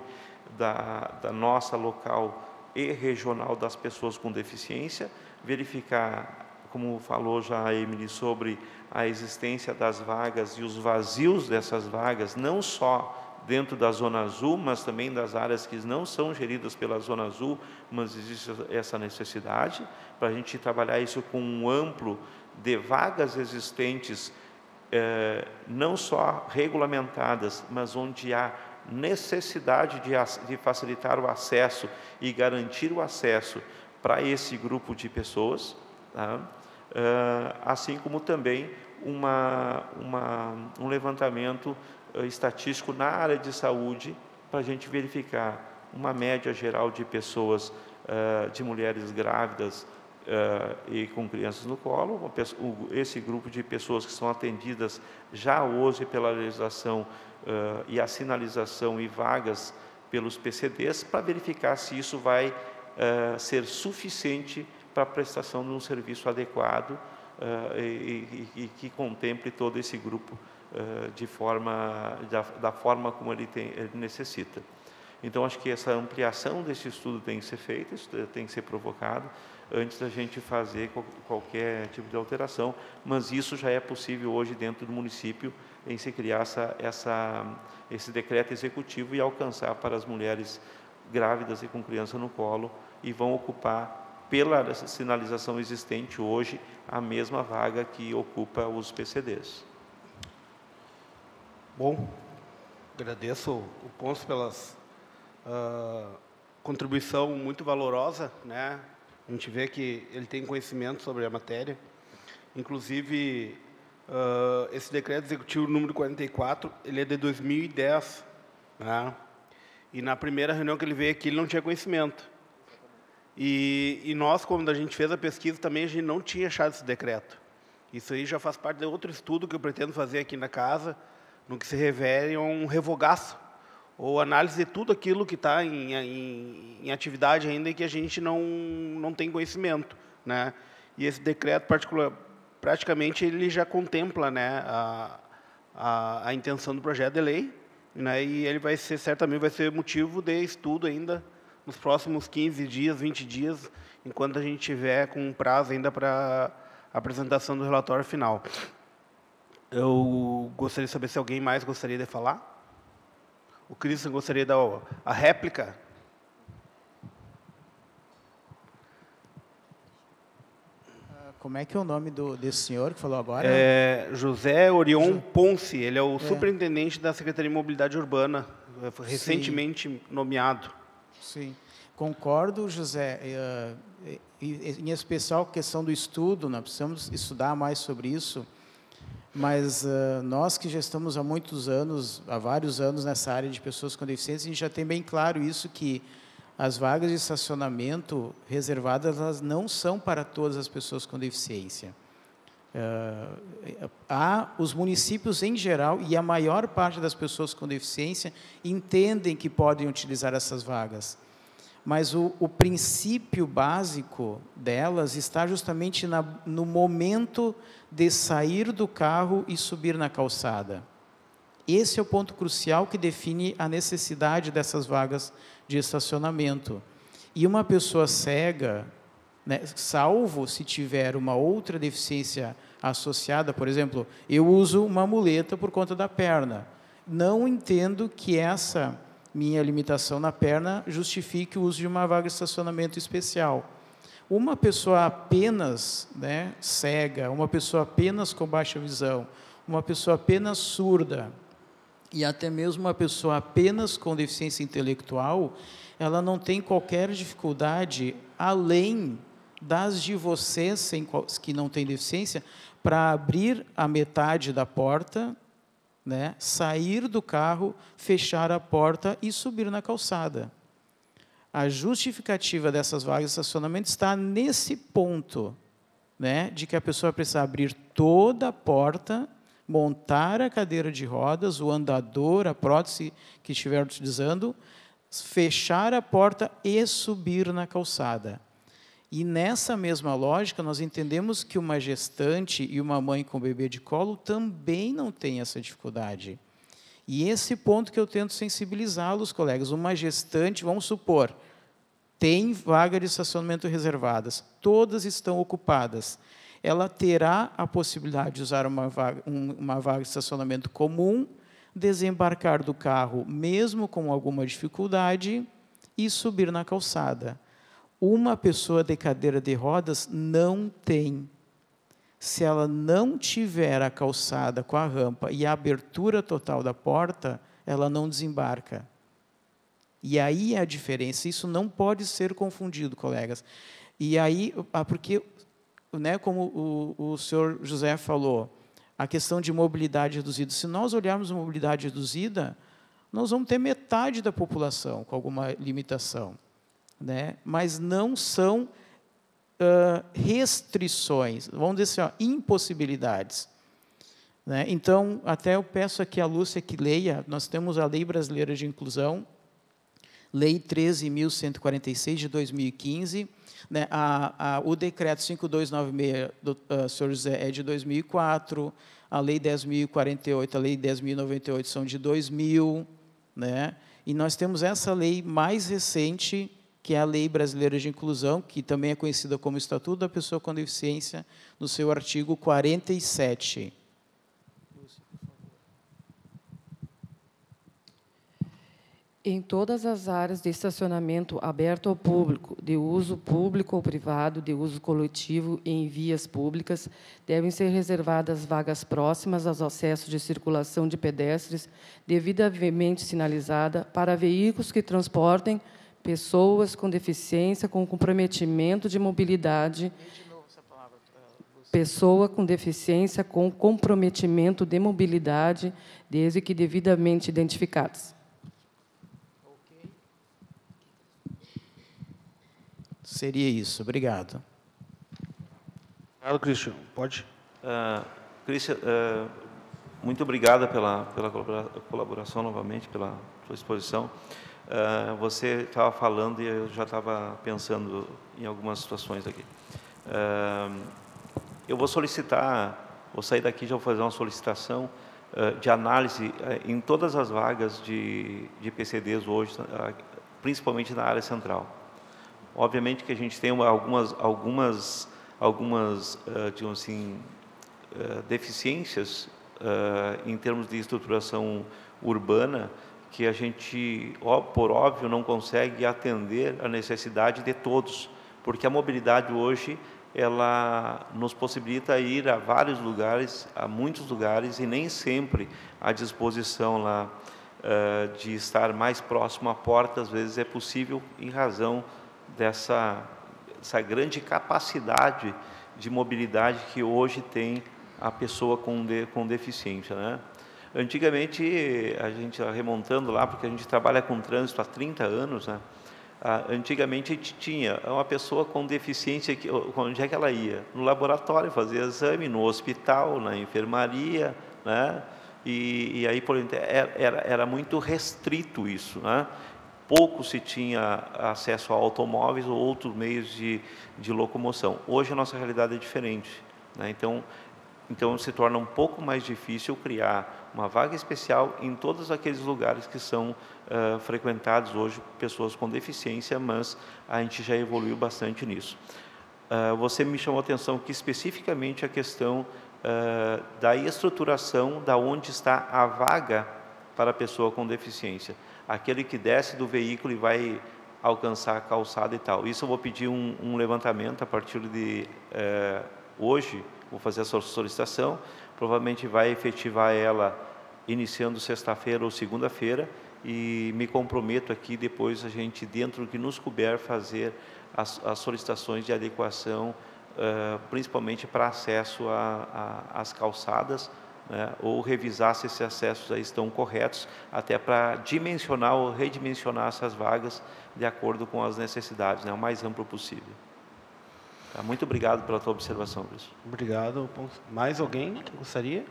da, da nossa local e regional das pessoas com deficiência, verificar, como falou já a Emily, sobre a existência das vagas e os vazios dessas vagas, não só dentro da Zona Azul, mas também das áreas que não são geridas pela Zona Azul, mas existe essa necessidade, para a gente trabalhar isso com um amplo de vagas existentes, eh, não só regulamentadas, mas onde há necessidade de, de facilitar o acesso e garantir o acesso para esse grupo de pessoas, tá? eh, assim como também uma, uma, um levantamento estatístico na área de saúde, para a gente verificar uma média geral de pessoas, uh, de mulheres grávidas uh, e com crianças no colo, uma pessoa, esse grupo de pessoas que são atendidas já hoje pela legislação uh, e a sinalização e vagas pelos P C Ds, para verificar se isso vai uh, ser suficiente para a prestação de um serviço adequado uh, e, e, e que contemple todo esse grupo de forma, da, da forma como ele, tem, ele necessita. Então, acho que essa ampliação desse estudo tem que ser feita, isso tem que ser provocado, antes da gente fazer qualquer tipo de alteração, mas isso já é possível hoje dentro do município, em se criar essa, essa, esse decreto executivo e alcançar para as mulheres grávidas e com criança no colo, e vão ocupar, pela sinalização existente hoje, a mesma vaga que ocupa os P C Ds. Bom, agradeço o Ponce pelas uh, contribuição muito valorosa, né? A gente vê que ele tem conhecimento sobre a matéria. Inclusive, uh, esse decreto executivo número quarenta e quatro, ele é de dois mil e dez, né? E na primeira reunião que ele veio aqui, ele não tinha conhecimento. E, e nós, quando a gente fez a pesquisa, também a gente não tinha achado esse decreto. Isso aí já faz parte de outro estudo que eu pretendo fazer aqui na casa, no que se refere a um revogaço, ou análise de tudo aquilo que está em, em, em atividade ainda e que a gente não, não tem conhecimento, né? E esse decreto, particular, praticamente, ele já contempla, né, a, a, a intenção do projeto de lei, né, e ele vai ser, certamente, vai ser motivo de estudo ainda nos próximos quinze dias, vinte dias, enquanto a gente tiver com um prazo ainda para a apresentação do relatório final. Eu gostaria de saber se alguém mais gostaria de falar. O Christian gostaria de dar a réplica. Como é que é o nome do, desse senhor que falou agora? É José Orion Ponce. Ele é o é. superintendente da Secretaria de Mobilidade Urbana, recentemente Sim. nomeado. Sim, concordo, José. Em especial a questão do estudo, nós precisamos estudar mais sobre isso. Mas uh, nós que já estamos há muitos anos, há vários anos nessa área de pessoas com deficiência, a gente já tem bem claro isso, que as vagas de estacionamento reservadas, elas não são para todas as pessoas com deficiência. Uh, há os municípios em geral e a maior parte das pessoas com deficiência entendem que podem utilizar essas vagas, mas o, o princípio básico delas está justamente na, no momento de sair do carro e subir na calçada. Esse é o ponto crucial que define a necessidade dessas vagas de estacionamento. E uma pessoa cega, né, salvo se tiver uma outra deficiência associada, por exemplo, eu uso uma muleta por conta da perna. Não entendo que essa minha limitação na perna justifique o uso de uma vaga de estacionamento especial. Uma pessoa apenas, né, cega, uma pessoa apenas com baixa visão, uma pessoa apenas surda, e até mesmo uma pessoa apenas com deficiência intelectual, ela não tem qualquer dificuldade, além das de vocês sem, que não têm deficiência, para abrir a metade da porta, né, sair do carro, fechar a porta e subir na calçada. A justificativa dessas vagas de estacionamento está nesse ponto, né, de que a pessoa precisa abrir toda a porta, montar a cadeira de rodas, o andador, a prótese que estiver utilizando, fechar a porta e subir na calçada. E nessa mesma lógica, nós entendemos que uma gestante e uma mãe com bebê de colo também não têm essa dificuldade. E esse ponto que eu tento sensibilizá-los, colegas. Uma gestante, vamos supor, tem vaga de estacionamento reservadas, todas estão ocupadas. Ela terá a possibilidade de usar uma vaga, um, uma vaga de estacionamento comum, desembarcar do carro, mesmo com alguma dificuldade, e subir na calçada. Uma pessoa de cadeira de rodas não tem. Se ela não tiver a calçada com a rampa e a abertura total da porta, ela não desembarca. E aí é a diferença. Isso não pode ser confundido, colegas. E aí, porque, né, como o, o senhor José falou, a questão de mobilidade reduzida. Se nós olharmos a mobilidade reduzida, nós vamos ter metade da população com alguma limitação. Né? Mas não são uh, restrições, vamos dizer assim, ó, impossibilidades. Né? Então, até eu peço aqui a Lúcia que leia, nós temos a Lei Brasileira de Inclusão, Lei treze mil cento e quarenta e seis, de dois mil e quinze, né? a, a, o Decreto cinco mil duzentos e noventa e seis, do uh, senhor José, é de dois mil e quatro, a Lei dez mil e quarenta e oito, a Lei dez mil e noventa e oito são de dois mil, né? E nós temos essa lei mais recente, que é a Lei Brasileira de Inclusão, que também é conhecida como Estatuto da Pessoa com Deficiência, no seu artigo quarenta e sete. Em todas as áreas de estacionamento aberto ao público, de uso público ou privado, de uso coletivo e em vias públicas, devem ser reservadas vagas próximas aos acessos de circulação de pedestres, devidamente sinalizada, para veículos que transportem pessoas com deficiência com comprometimento de mobilidade, pessoa com deficiência com comprometimento de mobilidade, desde que devidamente identificadas. Seria isso. Obrigado. Obrigado, Cristian. Pode? Uh, Cristian, uh, muito obrigado pela, pela colaboração novamente, pela sua exposição. Uh, você estava falando e eu já estava pensando em algumas situações aqui. Uh, eu vou solicitar, vou sair daqui e já vou fazer uma solicitação uh, de análise uh, em todas as vagas de, de P C Ds hoje, uh, principalmente na área central. Obviamente que a gente tem uma, algumas, algumas, algumas uh, digamos assim, uh, deficiências uh, em termos de estruturação urbana, que a gente, por óbvio, não consegue atender a necessidade de todos, porque a mobilidade hoje, ela nos possibilita ir a vários lugares, a muitos lugares, e nem sempre a disposição lá uh, de estar mais próximo à porta, às vezes é possível em razão dessa, dessa grande capacidade de mobilidade que hoje tem a pessoa com, de, com deficiência, né? Antigamente, a gente remontando lá, porque a gente trabalha com trânsito há trinta anos, né? Ah, antigamente a gente tinha uma pessoa com deficiência, que, onde é que ela ia? No laboratório, fazer exame, no hospital, na enfermaria, né? E, e aí por era, era muito restrito isso, né? Pouco se tinha acesso a automóveis ou outros meios de, de locomoção. Hoje a nossa realidade é diferente, né? Então, então se torna um pouco mais difícil criar uma vaga especial em todos aqueles lugares que são uh, frequentados hoje por pessoas com deficiência, mas a gente já evoluiu bastante nisso. Uh, você me chamou a atenção que especificamente a questão uh, da estruturação da onde está a vaga para a pessoa com deficiência. Aquele que desce do veículo e vai alcançar a calçada e tal. Isso eu vou pedir um, um levantamento a partir de uh, hoje, vou fazer essa solicitação, provavelmente vai efetivar ela iniciando sexta-feira ou segunda-feira, e me comprometo aqui depois a gente, dentro do que nos couber, fazer as, as solicitações de adequação, uh, principalmente para acesso às calçadas, né, ou revisar se esses acessos aí estão corretos, até para dimensionar ou redimensionar essas vagas de acordo com as necessidades, né, o mais amplo possível. Tá, muito obrigado pela tua observação, Luiz. Obrigado. Mais alguém que gostaria?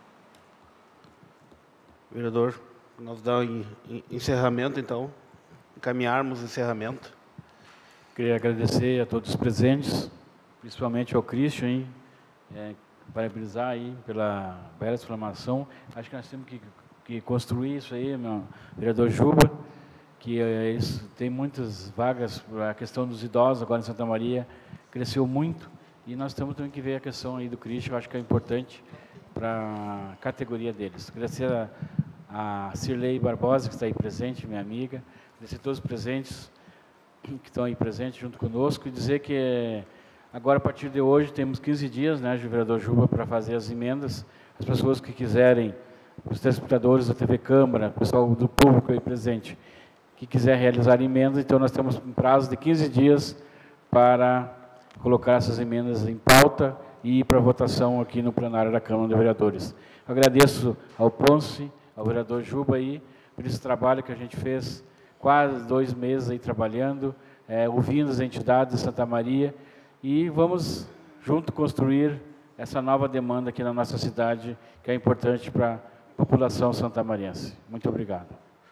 Vereador, nós damos encerramento, então, encaminharmos o encerramento. Queria agradecer a todos os presentes, principalmente ao Christian, hein, é, parabenizar aí pela bela exclamação. Acho que nós temos que, que construir isso aí, meu vereador Juba, que é, isso, tem muitas vagas, a questão dos idosos agora em Santa Maria cresceu muito, e nós temos também que ver a questão aí do Christian, eu acho que é importante para a categoria deles. Agradecer a, a Cirlei Barbosa, que está aí presente, minha amiga, agradecer a todos os presentes que estão aí presentes junto conosco, e dizer que agora, a partir de hoje, temos quinze dias, né, vereador Juba, para fazer as emendas. As pessoas que quiserem, os telespectadores da T V Câmara, o pessoal do público aí presente, que quiser realizar emendas, então nós temos um prazo de quinze dias para colocar essas emendas em pauta e ir para votação aqui no plenário da Câmara de Vereadores. Eu agradeço ao Ponce, ao vereador Juba aí, por esse trabalho que a gente fez, quase dois meses aí trabalhando, é, ouvindo as entidades de Santa Maria, e vamos junto construir essa nova demanda aqui na nossa cidade, que é importante para a população santamariense. Muito obrigado.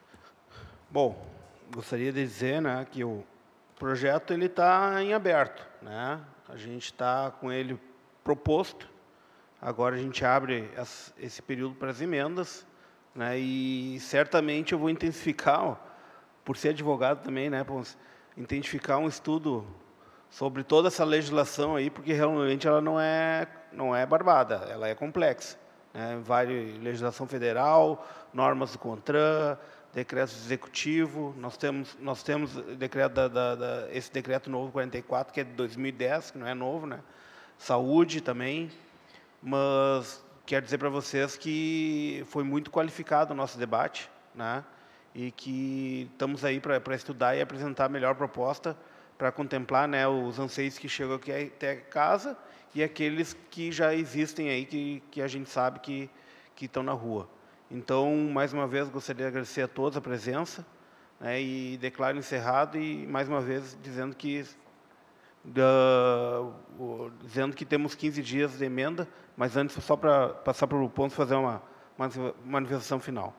Bom, gostaria de dizer, né, que o projeto ele está em aberto, né? A gente está com ele proposto. Agora a gente abre as, esse período para as emendas, né? E certamente eu vou intensificar, ó, por ser advogado também, né, intensificar um estudo sobre toda essa legislação aí, porque realmente ela não é não é barbada, ela é complexa, né? Vai legislação federal, normas do CONTRAN, decreto executivo, nós temos nós temos decreto da, da, da, esse decreto novo quarenta e quatro, que é de dois mil e dez, que não é novo, né? Saúde também, mas quero dizer para vocês que foi muito qualificado o nosso debate, né? E que estamos aí para para estudar e apresentar a melhor proposta para contemplar, né, os anseios que chegam aqui até casa e aqueles que já existem aí, que, que a gente sabe que, que estão na rua. Então, mais uma vez, gostaria de agradecer a todos a presença, né, e declaro encerrado, e, mais uma vez, dizendo que, da, o, dizendo que temos quinze dias de emenda, mas antes, só para passar para o ponto, fazer uma, uma manifestação final.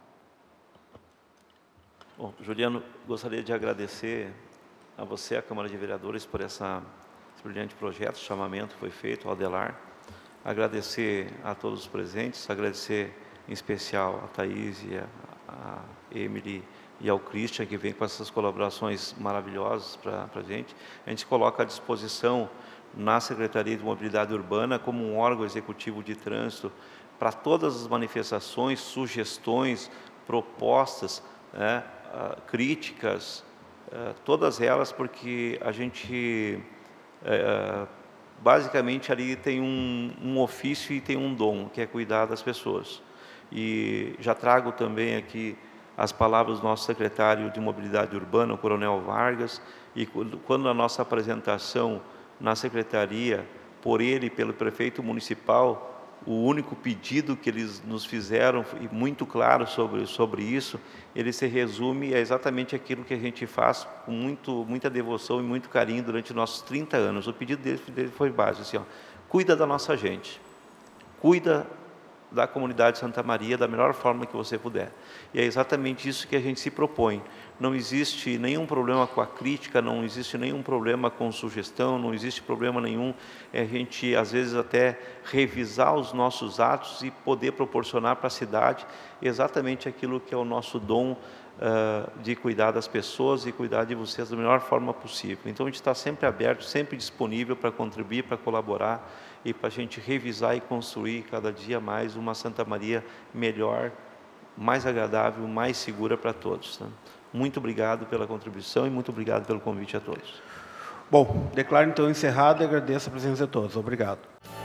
Bom, Juliano, gostaria de agradecer a você, a Câmara de Vereadores, por essa, esse brilhante projeto, o chamamento foi feito, ao Adelar. Agradecer a todos os presentes, agradecer em especial a Thaís, e a, a Emily e ao Christian, que vem com essas colaborações maravilhosas para a gente. A gente coloca à disposição na Secretaria de Mobilidade Urbana como um órgão executivo de trânsito para todas as manifestações, sugestões, propostas, né, críticas, todas elas, porque a gente, basicamente, ali tem um, um ofício e tem um dom, que é cuidar das pessoas. E já trago também aqui as palavras do nosso secretário de Mobilidade Urbana, o Coronel Vargas, e quando a nossa apresentação na secretaria, por ele e pelo prefeito municipal, o único pedido que eles nos fizeram, e muito claro sobre, sobre isso, ele se resume a exatamente aquilo que a gente faz com muito, muita devoção e muito carinho durante nossos trinta anos. O pedido dele, dele foi básico, assim, ó, cuida da nossa gente, cuida da comunidade Santa Maria da melhor forma que você puder. E é exatamente isso que a gente se propõe. Não existe nenhum problema com a crítica, não existe nenhum problema com sugestão, não existe problema nenhum é a gente, às vezes, até revisar os nossos atos e poder proporcionar para a cidade exatamente aquilo que é o nosso dom uh, de cuidar das pessoas e cuidar de vocês da melhor forma possível. Então, a gente está sempre aberto, sempre disponível para contribuir, para colaborar e para a gente revisar e construir cada dia mais uma Santa Maria melhor, mais agradável, mais segura para todos. Né? Muito obrigado pela contribuição e muito obrigado pelo convite a todos. Bom, declaro então encerrado e agradeço a presença de todos. Obrigado.